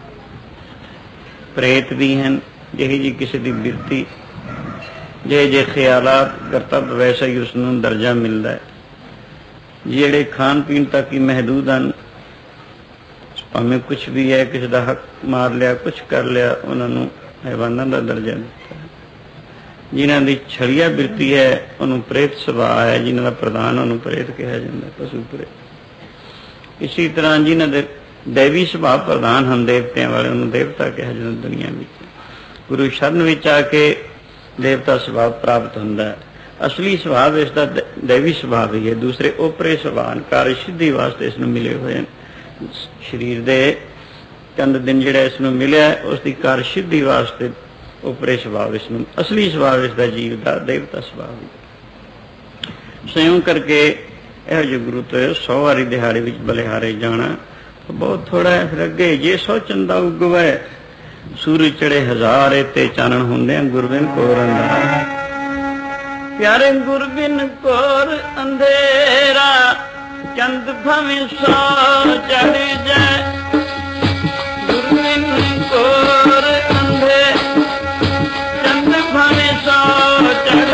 प्रेत भी हैं, जिही जी किसी की बिरती, जे जे ख्यालात करतब वैसा ही उसनूं दर्जा मिलता है। जेड़े खान पीन तक ही महदूद हैं, भावें कुछ भी है, किसी का हक मार लिया, कुछ कर लिया, उन्होंने हैवानां दा दर्जा दिता है। जिन्हां दी छड़िया बिरती है उन्होंने प्रेत सुभाअ है, जिन्हां दा प्रधान उन्होंने प्रेत कहा जाता है, पशु प्रेत। इसी तरह जिन्हां दे दैवी सुभाअ प्रधान हैं देवतियां वाले, उन्होंने देवता कहा जाता दुनिया में। गुरु शरण विच आके देवता सुभाअ प्राप्त होंदा है। असली सुभाव इसका दैवी सुभाव ही है, दूसरे ओपरे सुभाव कार्य सिद्धि वास्ते इसनूं मिले हुए हैं। शरीर दे चंद दिन जिहड़ा इसनूं मिलिया है उसकी कार्य सिद्धि वास्ते ओपरे सुभाव इसनूं, असली सुभाव इसका जीव का देवता सुभाव। संयोग करके यह जो गुरु तो सौ वारी दिहाड़ी विच बलिहारे जाना तो बहुत थोड़ा है। फिर अगे जे सौ चंदा उगवे सूरज चढ़े हजार ते चानण हुंदे गुरबिन कोर अंधारा। प्यारे गुरबिन कोर अंधेरा चंद भवें सौ चढ़ जाए, गुरबिन कोर अंधे चंद भवें सौ चढ़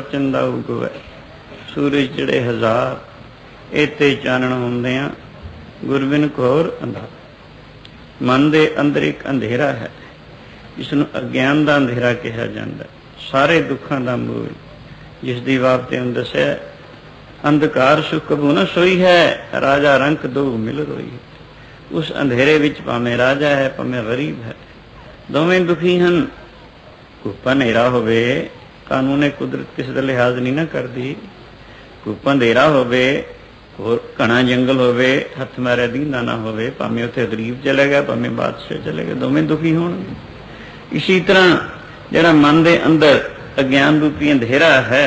चंदा उगवे सूरज चढ़े हजार, इते चानण हुंदियां गुरबिन घोर अंधार। मन दे अंदर एक अंधेरा है जिसनूं अज्ञान दा अंधेरा कहा जांदा, सारे दुखां दा मूल, जिस दी वापते हुण दस्सिआ अंधकार सुख कबू न सोई है, राजा रंक दो मिल रोई। उस अंधेरे विच भावें राजा है भावें गरीब है, दोवें दुखी हन। कूपा नेरा होवे कानूने कुदरत किस दा लिहाज नहीं ना करदी। कूपा अंधेरा होवे होर घना जंगल होवे, हथ मारे दींदा ना होवे, भावें उत्थे गरीब चले गया भावें बादशाह चले गए, दोवें दुखी होणगे। इसी तरह जिहड़ा मन दे अंदर अज्ञान रूपी अंधेरा है,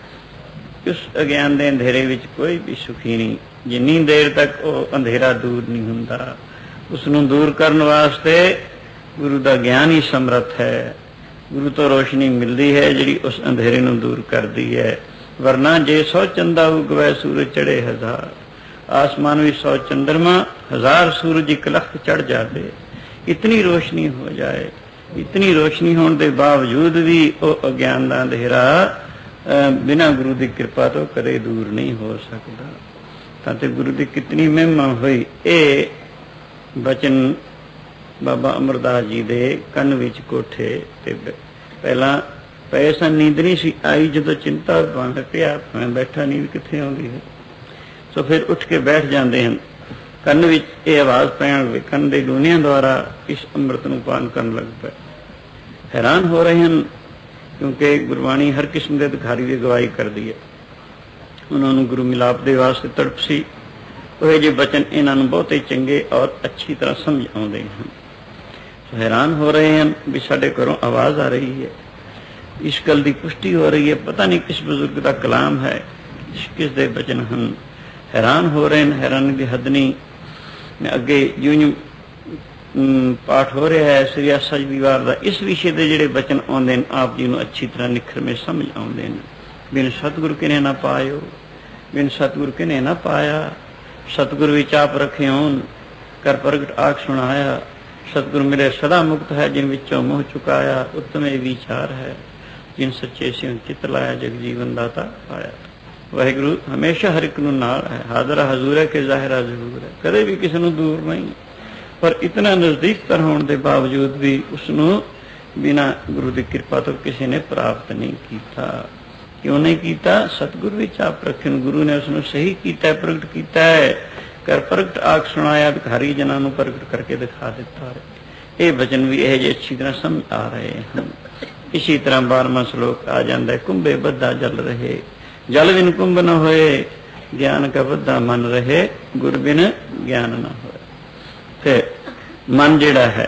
उस अज्ञान दे अंधेरे विच कोई भी सुखी नहीं, जिन्नी देर तक वो अंधेरा दूर नहीं हुंदा। उसनूं दूर करन वास्ते गुरु दा ज्ञान ही समर्थ है। गुरु तो रोशनी मिलती है जिहड़ी उस अंधेरे नूं दूर करदी है। वरना जे सौ चंदा उगवै सूरज चढ़े हजार, आसमान में सौ चंद्रमा हजार सूरज एक लख चढ़ जाते, इतनी रोशनी हो जाए, इतनी रोशनी होने के बावजूद भी वो अज्ञान का अंधेरा बिना गुरु की कृपा तो कदे दूर नहीं हो सकता। तो गुरु की कितनी महिमा हुई। ये बचन बाबा अमरदास जी के कन विच कोठे ते पहला पए सन, नींद नहीं सी आई, जो चिंता बन पिया मैं बैठा नींद कित्थे आउंदी है, सो फिर उठ के बैठ जाते हैं। कन विच ये आवाज़ पैण लगी, कन दे डूनियां द्वारा इस अमृत नूं पान करन लग पे। हैरान हो रहे हैं क्योंकि गुरबाणी हर किस्म के अधिकारी की गवाही करती है। उन्होंने गुरु मिलाप के वास्ते तड़प सी, वो जे बचन इन्होंने बहुत ही चंगे और अच्छी तरह समझ आते हैं। तो हैरान हो रहे हैं भी साडे घरों आवाज़ आ रही है, इस गल की पुष्टि हो रही है, पता नहीं किस बुजुर्ग का कलाम है, किस दे बचन हैं। हैरान हो रहे हैं, हैरानी की हद नहीं। अगे यूं यूं पाठ हो रहा है श्री आसा जी वार का, इस विषय के जोड़े बचन आते हैं आप जी को अच्छी तरह निखर में समझ आते हैं। बिन सतगुरु किने ना पायो, बिन सतगुरु किने ना पाया, सतगुरु विच आप रखे होन, कर प्रगट आख सुनाया। सतगुरु मेरे सदा मुक्त है, जिन विचों मोह चुकाया, उत्तम ये विचार है, जिन सच्चे सिंह चित लाया, जग जीवन दाता पाया। वाहिगुरु हमेशा हर एक नाल है, हाजरा हजूर है कि जाहिरा जरूर है, कदे भी किसी को दूर नहीं। पर इतना नजदीक तर होने के बावजूद भी उसनों बिना गुरु की कृपा तो किसी ने प्राप्त नहीं किया। क्यों नहीं किया? सतगुरु विच आप रखे, गुरु ने उसनों सही किया, प्रगट किया है, कर प्रगट आख सुनाया, भिखारी जना नूं प्रगट करके दिखा दिता है। ये वचन भी यह अच्छी तरह समझ आ रहे हैं। इसी तरह बारहवां श्लोक आ जाता है, कुंभे बद्धा जल रहे, जल बिन कुंभ न होए, ज्ञान का बद्धा मन रहे, गुर बिन ज्ञान न होए। फिर मन जिहड़ा है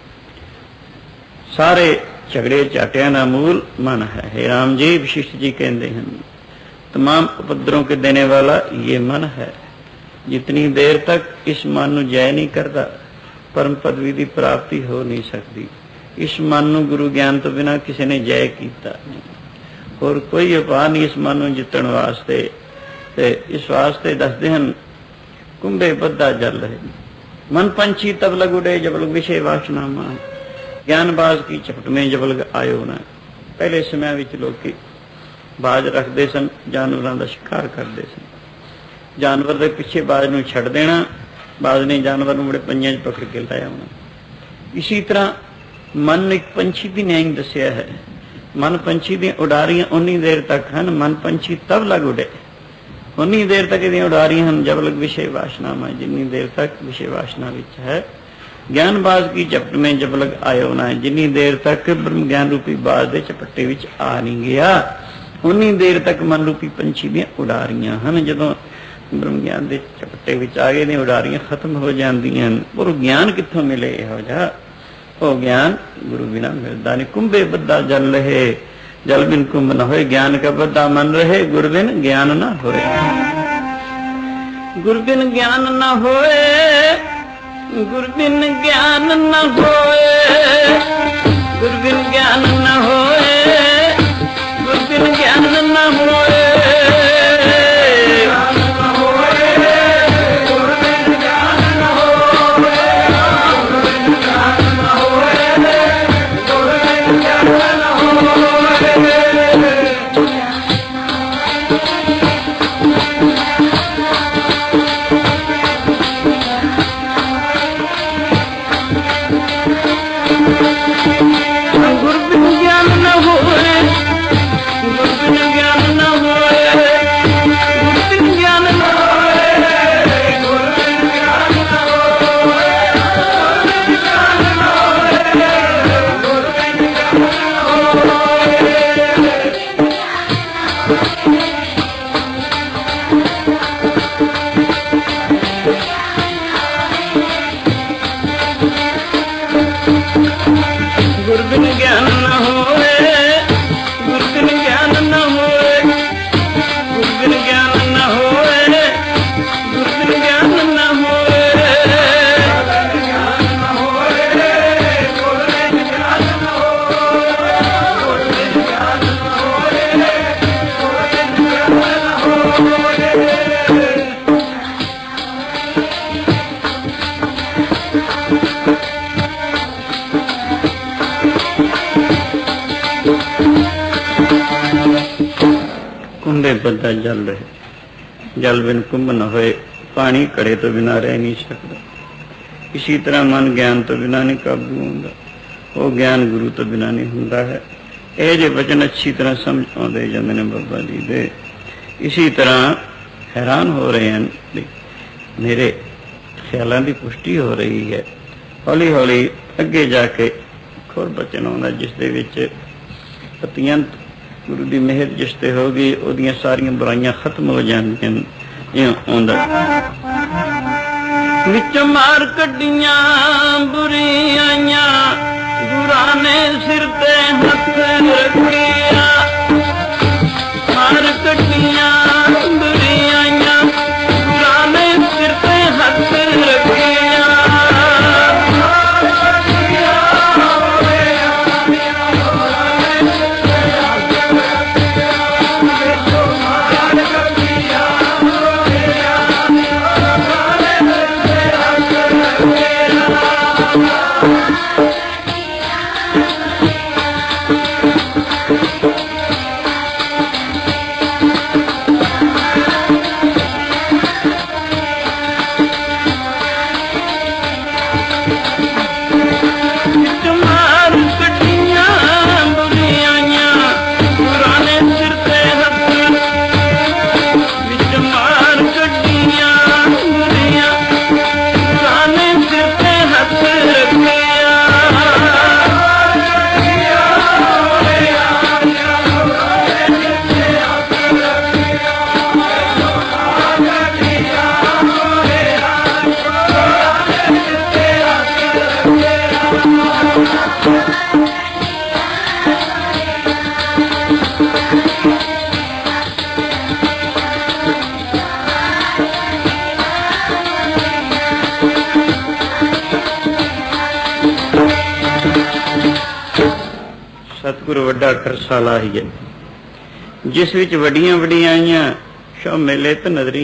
सारे झगड़े झाटियां का मूल मन है। हे राम जी वशिष्ठ जी कहते हैं, तमाम उपद्रवों के देने वाला ये मन है। जितनी देर तक इस मन को जय नहीं करता, परम पदवी की प्राप्ति हो नहीं सकती। इस मन को गुरु ज्ञान तो बिना किसी ने जय किया नहीं, और कोई उपाय नहीं इस मन को जितण वास्ते। ते इस वास्ते दसते हैं, कुंभे बद्धा जल रहे, मन पंछी तब लग उड़े जब लग विषय वासना मान, ज्ञानबाज की चपट में जब लग आयो ना। पहले समय विच लोग बाज रखते सन, जानवरों का शिकार करते सन, जानवर के पिछे बाज नूं छड़ देना, बाज ने जानवर नूं बड़े पंजां च पकड़ के लाया होना। इसी तरह मन एक पंछी की न्याय दसिया है। मन पंछी दी उडारियां उन्नी देर तक हैं, मन पंछी तब लग उड़े, उन्नी देर तक ये उडारियां हैं जब लग विषय वासना में, जिन्नी देर तक विषय वासना विच है। ज्ञानबाज की झपट में जब लग आयो ना, जिन्नी देर तक ब्रह्म ज्ञान रूपी बाज के झपट्टे विच आ नहीं गया, उन्नी देर तक मन रूपी पंछी दी उडारियां हैं। जदों ब्रह्म ज्ञान के झपट्टे विच आ गए ने, उडारियां खत्म हो जांदियां। और ज्ञान कित्थों मिले? इहो जिहा वो ज्ञान गुरु बिना मिलता नहीं। कुंभे बद्धा जल रहे, जल बिन कुंभ न होए, ज्ञान का बद्धा मन रहे, गुरु बिन ज्ञान न होए। गुरु बिन ज्ञान न होए, गुरु बिन ज्ञान न होए, गुरु बिन ज्ञान न होए, गुरु बिन ज्ञान न होए। खुले बद्दा जल रहे, जल बिन कुंभ न होए, पानी कड़े तो बिना रह नहीं सकता। इसी तरह मन ज्ञान तो बिना नहीं काबू होंदा, वो ज्ञान गुरु तो बिना नहीं होंदा है। ये जे वचन अच्छी तरह समझ आते जाते हैं बाबा जी दे। इसी तरह हैरान हो रहे हैं, मेरे ख्यालों की पुष्टि हो रही है। हौली हौली अगे जाके खोर बचन आउंदा जिस दे विच अत्यंत गुरु की मेहर जिस ते होगी उहदियां सारियां बुराइयां खत्म हो जांदियां। इउं आउंदा विच मार कड्डियां बुराइयां, गुरा ने सिर ते हथ रखिया। मार कड्डियां बुराइयां, गुरा ने सिर ते हथ रखिया। सतगुरु वड्डा करसाला ही है, जिस विच वड्डियां वड्डियां आईयां शो मेले तो नजरी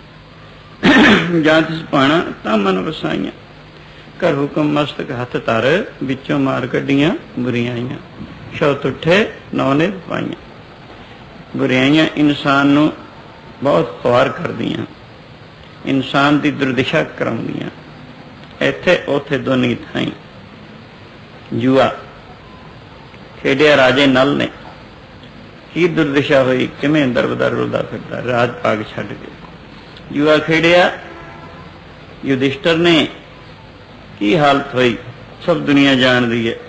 आईयां। जां तिस पाना तां मन वसाईयां, कर हुक्म मस्तक हथ तर, विचों मार कड्डियां बुरियां आईयां। शो तुठे नौने पाईयां। बुराइयां इंसान नूं बहुत खुआर करदियां, इंसान की दुर्दिशा कराउंदियां। इत्थे उथे दोनी थाई जुआ खेडिया राजे नल ने, की दुर्दिशा हुई, किवें दरबदर रुलदा फिरदा राज पाग छड्ड के। जुआ खेडिया युधिष्ठिर ने, की हालत हुई सब दुनिया जानदी है।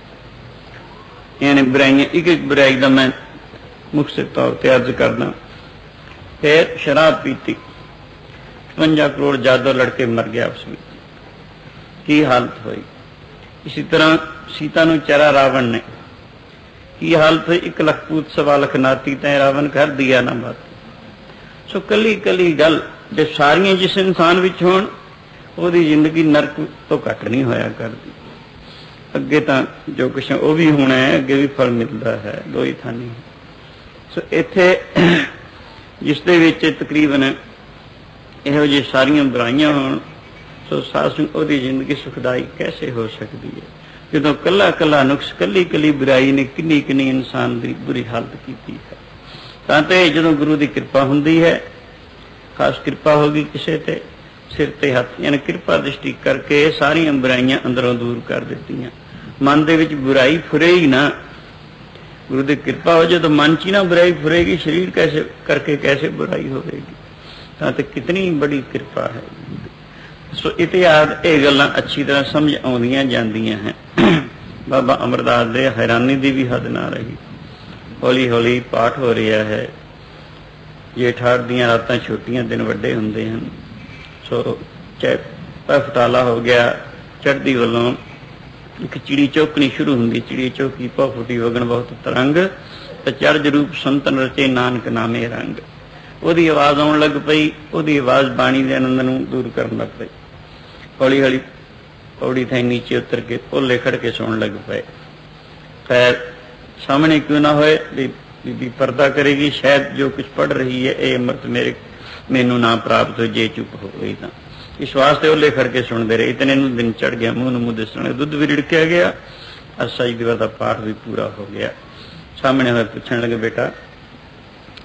यानी बुराइयां एक एक बुराई का मैं मुख से तौर पर अर्ज करना। फिर शराब पीती, पचवंजा करोड़ जादू लड़के मर गया उस में, की हालत हुई। इसी तरह सीता नूं चरा रावण ने, की हालत हुई। एक लख पूत सवा लख नाती तै रावण कर दिया ना बात। सो कली कली गल जो सारियां जिस इंसान विच होण, ओहदी जिंदगी नरक तो घट नहीं होया करदी। अगे तां जो कुछ वो भी होना है, अगे भी फल मिलता है, दो ही थानी है। सो इत्थे जिस दे विच तकरीबन इहो जी सारियां बुराइयां होण, सो साध संगत ओहदी जिंदगी सुखदाई कैसे हो सकती है, जदों कला कला नुक्स कली कली बुराई ने किन्नी किन्नी इंसान की बुरी हालत की है। तां ते जदों गुरु की कृपा हुंदी है, खास कृपा होगी किसी ते सिर ते हथ, यानी कृपा दृष्टि करके सारियां बुराइयां अंदरों दूर कर दित्तियां। मन दे विच बुराई फुरे ही ना, गुरु की कृपा हो जाए तो मन च ना बुराई फुरेगी, शरीर कैसे करके कैसे बुराई होगी। तां ते कितनी बड़ी कृपा है। सो इतिहास ये गल्लां अच्छी तरह समझ आउंदियां जांदियां हैं। बाबा अमरदास दे हैरानी की भी हद ना रही। हौली हौली पाठ हो रहा है। जेठाठ दियां रातां छोटियां दिन वड्डे हुंदे हन। सो चाहे फटाला हो गया, चढ़दी वालों एक चिड़ी चौकनी शुरू होंगी। चिड़ी चौकी पौ फुटी वगन बहुत तरंग, तो चढ़ रूप संतन रचे नानक नामे रंग। ਉਹਦੀ आवाज़ आउण लग पई, ਉਹਦੀ आवाज़ बाणी के आनंद नूं दूर करन लग पई। हौली हौली पौड़ी थाई नीचे उतर के ओले खड़ के सोण लग पे। खैर सामने क्यों ना होए, बीबी पर्दा करेगी, शायद जो कुछ पढ़ रही है ये अमृत मेरे मैनू ना प्राप्त हो, जे चुप हो गई तो इस वास्ते ओले खड़ के सुनते रहे। इतने नूं दिन चढ़ गया, मुँह मुँह दिसण, दुध भी रिड़किया गया, असा जी दिवा का पाठ भी पूरा हो गया। सामने होए पुछण लगे, बेटा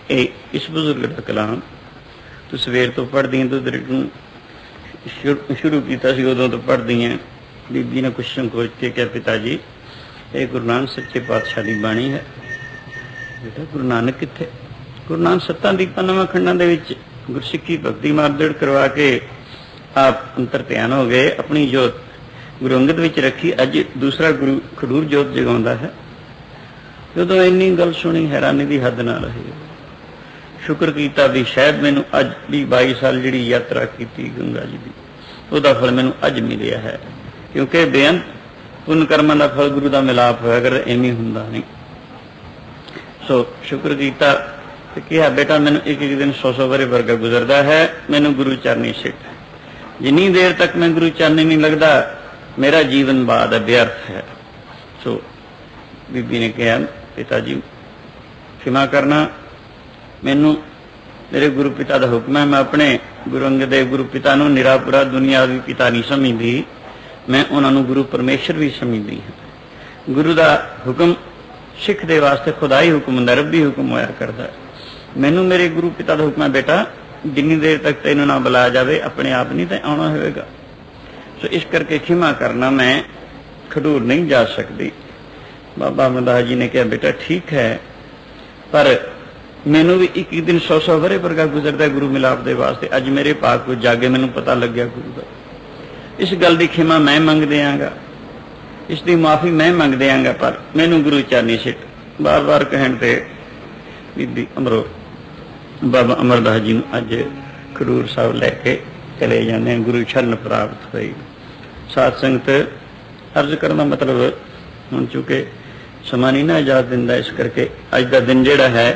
ਇਹ ਇਸ ਬਜ਼ੁਰਗ ਦਾ ਕਲਾਮ ਤੂੰ ਸਵੇਰ ਤੋਂ ਪੜ੍ਹਦੀ ਹੈ, ਤੂੰ ਤੇਰੇ ਨੂੰ ਸ਼ੁਰੂ ਕੀਤਾ ਸੀ ਉਦੋਂ ਤੋਂ ਪੜ੍ਹਦੀ ਹੈ। ਬੀਬੀ ਨੇ ਕੁਛ ਸੰਕੋਚ ਕੇ ਕਿਹਾ, ਪਿਤਾ ਜੀ ਇਹ ਗੁਰੂ ਨਾਨਕ ਸੱਚੇ ਪਾਤਸ਼ਾਹ ਦੀ ਬਾਣੀ ਹੈ। ਬੇਟਾ ਗੁਰੂ ਨਾਨਕ ਕਿੱਥੇ? ਗੁਰੂ ਨਾਨਕ ਸੱਤਾਂ ਦੀਪਾਂ ਨਵਾਂ ਖੰਡਾਂ ਦੇ ਵਿੱਚ ਗੁਰਸਿੱਖੀ ਭਗਤੀ ਮਾਰਦੜ ਕਰਵਾ ਕੇ ਆਪ ਅੰਤਰ ਧਿਆਨ ਹੋ ਗਏ, ਆਪਣੀ ਜੋਤ ਗੁਰੂ ਅੰਗਦ ਵਿੱਚ ਰੱਖੀ। ਅੱਜ ਦੂਸਰਾ ਗੁਰੂ ਖਡੂਰ ਜੋਤ ਜਗਾਉਂਦਾ ਹੈ। ਜਦੋਂ ਇੰਨੀ ਗੱਲ ਸੁਣੀ ਹੈਰਾਨੀ ਦੀ ਹੱਦ ਨਾ ਰਹੀ। ਸ਼ੁਕਰ ਕੀਤਾ ਵੀ ਸ਼ਾਇਦ ਮੈਨੂੰ ਅੱਜ ਵੀ ਬਾਈ ਸਾਲ ਜਿਹੜੀ ਯਾਤਰਾ ਕੀਤੀ ਗੰਗਾ ਜੀ ਦੀ, ਉਹਦਾ ਫਲ ਮੈਨੂੰ ਅੱਜ ਮਿਲਿਆ ਹੈ, ਕਿਉਂਕਿ ਬੇਅੰਤ ਪੁੰਨ ਕਰਮਾਂ ਦਾ ਫਲ ਗੁਰੂ ਦਾ ਮਿਲਾਪ ਹੋਇਆ ਕਰ, ਐਵੇਂ ਹੁੰਦਾ ਨਹੀਂ। ਸੋ ਸ਼ੁਕਰ ਕੀਤਾ ਤੇ ਕਿਹਾ, ਬੇਟਾ ਮੈਨੂੰ ਇੱਕ ਇੱਕ ਦਿਨ ਸੌ ਸੌ ਵਰੇ ਵਰਗਾ ਗੁਜ਼ਰਦਾ ਹੈ, ਮੈਨੂੰ ਗੁਰੂ ਚਰਨੀ ਸਿੱਟ। ਜਿੰਨੀ ਦੇਰ ਤੱਕ ਮੈਂ ਗੁਰੂ ਚਰਨੀ ਨਹੀਂ ਲੱਗਦਾ ਮੇਰਾ ਜੀਵਨ ਬਾਦ ਹੈ, ਵਿਅਰਥ ਹੈ। ਸੋ ਬੀਬੀ ਨੇ ਕਿਹਾ, ਪਿਤਾ ਜੀ ਖਿਮਾ ਕਰਨਾ, ਮੈਨੂੰ ਮੇਰੇ ਗੁਰੂ ਪਿਤਾ ਦਾ ਹੁਕਮ ਹੈ। ਮੈਂ ਆਪਣੇ ਗੁਰੂ ਅੰਗਦ ਦੇਵ ਗੁਰੂ ਪਿਤਾ ਨੂੰ ਨਿਰਾਪੁਰਾ ਦੁਨਿਆਵੀ ਪਿਤਾ ਨਹੀਂ ਸਮਝਦੀ, ਮੈਂ ਉਹਨਾਂ ਨੂੰ ਗੁਰੂ ਪਰਮੇਸ਼ਰ ਵੀ ਸਮਝਦੀ ਹਾਂ। ਗੁਰੂ ਦਾ ਹੁਕਮ ਸਿੱਖ ਦੇ ਵਾਸਤੇ ਖੁਦਾਈ ਹੁਕਮ ਹੁੰਦਾ, ਰੱਬੀ ਹੁਕਮ ਹੋਇਆ ਕਰਦਾ। ਮੈਨੂੰ ਮੇਰੇ ਗੁਰੂ ਪਿਤਾ ਦਾ ਹੁਕਮ ਹੈ, ਬੇਟਾ ਜਿੰਨੀ ਦੇਰ ਤੱਕ ਤੈਨੂੰ ਨਾ ਬੁਲਾਇਆ ਜਾਵੇ ਆਪਣੇ ਆਪ ਨਹੀਂ ਤਾਂ ਆਉਣਾ ਹੋਵੇਗਾ। ਸੋ ਇਸ ਕਰਕੇ ਖਿਮਾ ਕਰਨਾ, ਮੈਂ ਖਡੂਰ ਨਹੀਂ ਜਾ ਸਕਦੀ। ਬਾਬਾ ਅਮਰਦਾਸ ਜੀ ਨੇ ਕਿਹਾ, ਬੇਟਾ ਠੀਕ ਹੈ, ਪਰ ਮੈਨੂੰ ਵੀ ਇੱਕ ਇੱਕ ਦਿਨ ਸੌ ਸੌ ਵਰੇ ਵਰਗਾ ਗੁਜ਼ਰਦਾ ਗੁਰੂ ਮਿਲਾਪ ਦੇ ਵਾਸਤੇ। ਅੱਜ ਮੇਰੇ ਭਾਗ ਕੋ ਜਾਗੇ ਮੈਨੂੰ ਪਤਾ ਲੱਗਿਆ ਗੁਰੂ ਦਾ। ਇਸ ਗੱਲ ਦੀ ਖਿਮਾ ਮੈਂ ਮੰਗ ਦਿਆਂਗਾ, ਇਸ ਦੀ ਮਾਫੀ ਮੈਂ ਮੰਗ ਦਿਆਂਗਾ, ਪਰ ਮੈਨੂੰ ਗੁਰੂ ਚਰਨੀ ਸਿੱਟ। ਬਾਰ ਬਾਰ ਕਹਿਣ ਤੇ ਬੀਬੀ ਅਮਰੋ ਬਾਬਾ ਅਮਰਦਾਸ ਜੀ ਨੂੰ ਅੱਜ ਖਡੂਰ ਸਾਹਿਬ ਲੈ ਕੇ ਚਲੇ ਜਾਂਦੇ ਹਨ। ਗੁਰੂ ਸ਼ਰਨ ਪ੍ਰਾਪਤ ਹੋਈ। ਸਾਧ ਸੰਗਤ ਅਰਜ਼ ਕਰਨ ਦਾ ਮਤਲਬ, ਹੁਣ ਚੁੱਕੇ ਸਮਾਂ ਨਹੀਂ ਨਾ ਇਜਾਜ਼ਤ ਦਿੰਦਾ, ਇਸ ਕਰਕੇ ਅੱਜ ਦਾ ਦਿਨ ਜਿਹੜਾ ਹੈ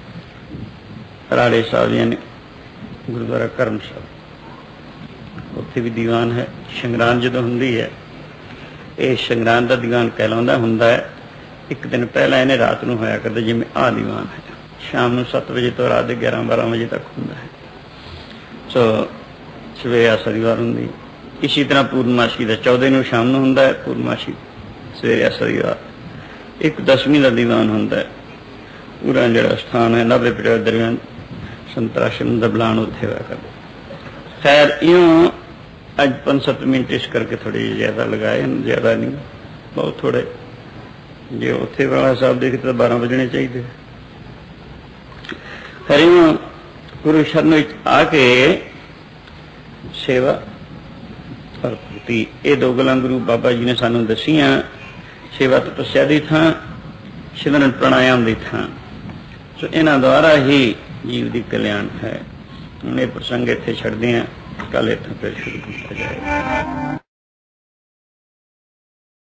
ਰਾੜੇ ਸਾਹਿਬ ਯਾਨੀ ਗੁਰਦੁਆਰਾ ਕਰਮ ਸਾਹਿਬ, ਉੱਥੇ ਵੀ ਦੀਵਾਨ ਹੈ। ਸੰਗਰਾਂਦ ਜਦੋਂ ਹੁੰਦੀ ਹੈ, ਇਹ ਸੰਗਰਾਂਦ ਦਾ ਦੀਵਾਨ ਕਹਿਲਾਉਂਦਾ ਹੁੰਦਾ ਹੈ। ਇੱਕ ਦਿਨ ਪਹਿਲਾਂ ਇਹਨੇ ਰਾਤ ਨੂੰ ਹੋਇਆ ਕਰਦਾ, ਜਿਵੇਂ ਆਹ ਦੀਵਾਨ ਹੈ, ਸ਼ਾਮ ਨੂੰ ਸੱਤ ਵਜੇ ਤੋਂ ਰਾਤ ਦੇ ਗਿਆਰਾਂ ਬਾਰਾਂ ਵਜੇ ਤੱਕ ਹੁੰਦਾ ਹੈ। ਸੋ ਸਵੇਰੇ ਆਸਾ ਦੀਵਾਰ ਹੁੰਦੀ। ਇਸੇ ਤਰ੍ਹਾਂ ਪੂਰਨਮਾਸ਼ੀ ਦਾ ਚੌਦੇ ਨੂੰ ਸ਼ਾਮ ਨੂੰ ਹੁੰਦਾ ਹੈ, ਪੂਰਨਮਾਸ਼ੀ ਸਵੇਰੇ ਆਸਾ ਦੀਵਾਰ। ਇੱਕ ਦਸਵੀਂ ਦਾ ਦੀਵਾਨ ਹੁੰਦਾ ਹੈ, ਪੂਰਾ ਜਿਹੜਾ ਸਥਾਨ ਹੈ ਨਵੇਂ ਪਿੰਡ ਦਰਮਿਆਨ ਸੰਤਰਾਸ਼ਮ ਦਾ ਬਲਾਨ ਉੱਥੇ ਹੋਇਆ ਕਰਦਾ। ਖੈਰ ਇਉਂ ਅੱਜ ਪੰਜ ਸੱਤ ਮਿੰਟ ਇਸ ਕਰਕੇ ਥੋੜੇ ਜ਼ਿਆਦਾ ਲਗਾਏ, ਜ਼ਿਆਦਾ ਨਹੀਂ, ਬਹੁਤ ਥੋੜੇ। ਜੇ ਉੱਥੇ ਵਾਲਾ ਸਾਹਿਬ ਦੇਖੇ ਤਾਂ ਬਾਰਾਂ ਵਜਣੇ ਚਾਹੀਦੇ। ਖੈਰ ਇਉਂ ਗੁਰੂ ਸ਼ਰਨ ਵਿੱਚ ਆ ਕੇ ਸੇਵਾ ਔਰ ਭਗਤੀ, ਇਹ ਦੋ ਗੱਲਾਂ ਗੁਰੂ ਬਾਬਾ ਜੀ ਨੇ ਸਾਨੂੰ ਦੱਸੀਆਂ। ਸੇਵਾ ਤਪੱਸਿਆ ਦੀ ਥਾਂ, ਸਿਮਰਨ ਪ੍ਰਾਣਾਯਾਮ ਦੀ ਥਾਂ। ਸੋ ਇਹਨਾਂ ਦੁਆਰਾ ਹੀ ਜੀਵ ਦੀ ਕਲਿਆਣ ਹੈ। ਹੁਣ ਇਹ ਪ੍ਰਸੰਗ ਇੱਥੇ ਛੱਡਦੇ ਹਾਂ, ਕੱਲ੍ਹ ਇੱਥੋਂ ਫਿਰ ਸ਼ੁਰੂ ਕੀਤਾ ਜਾਏਗਾ।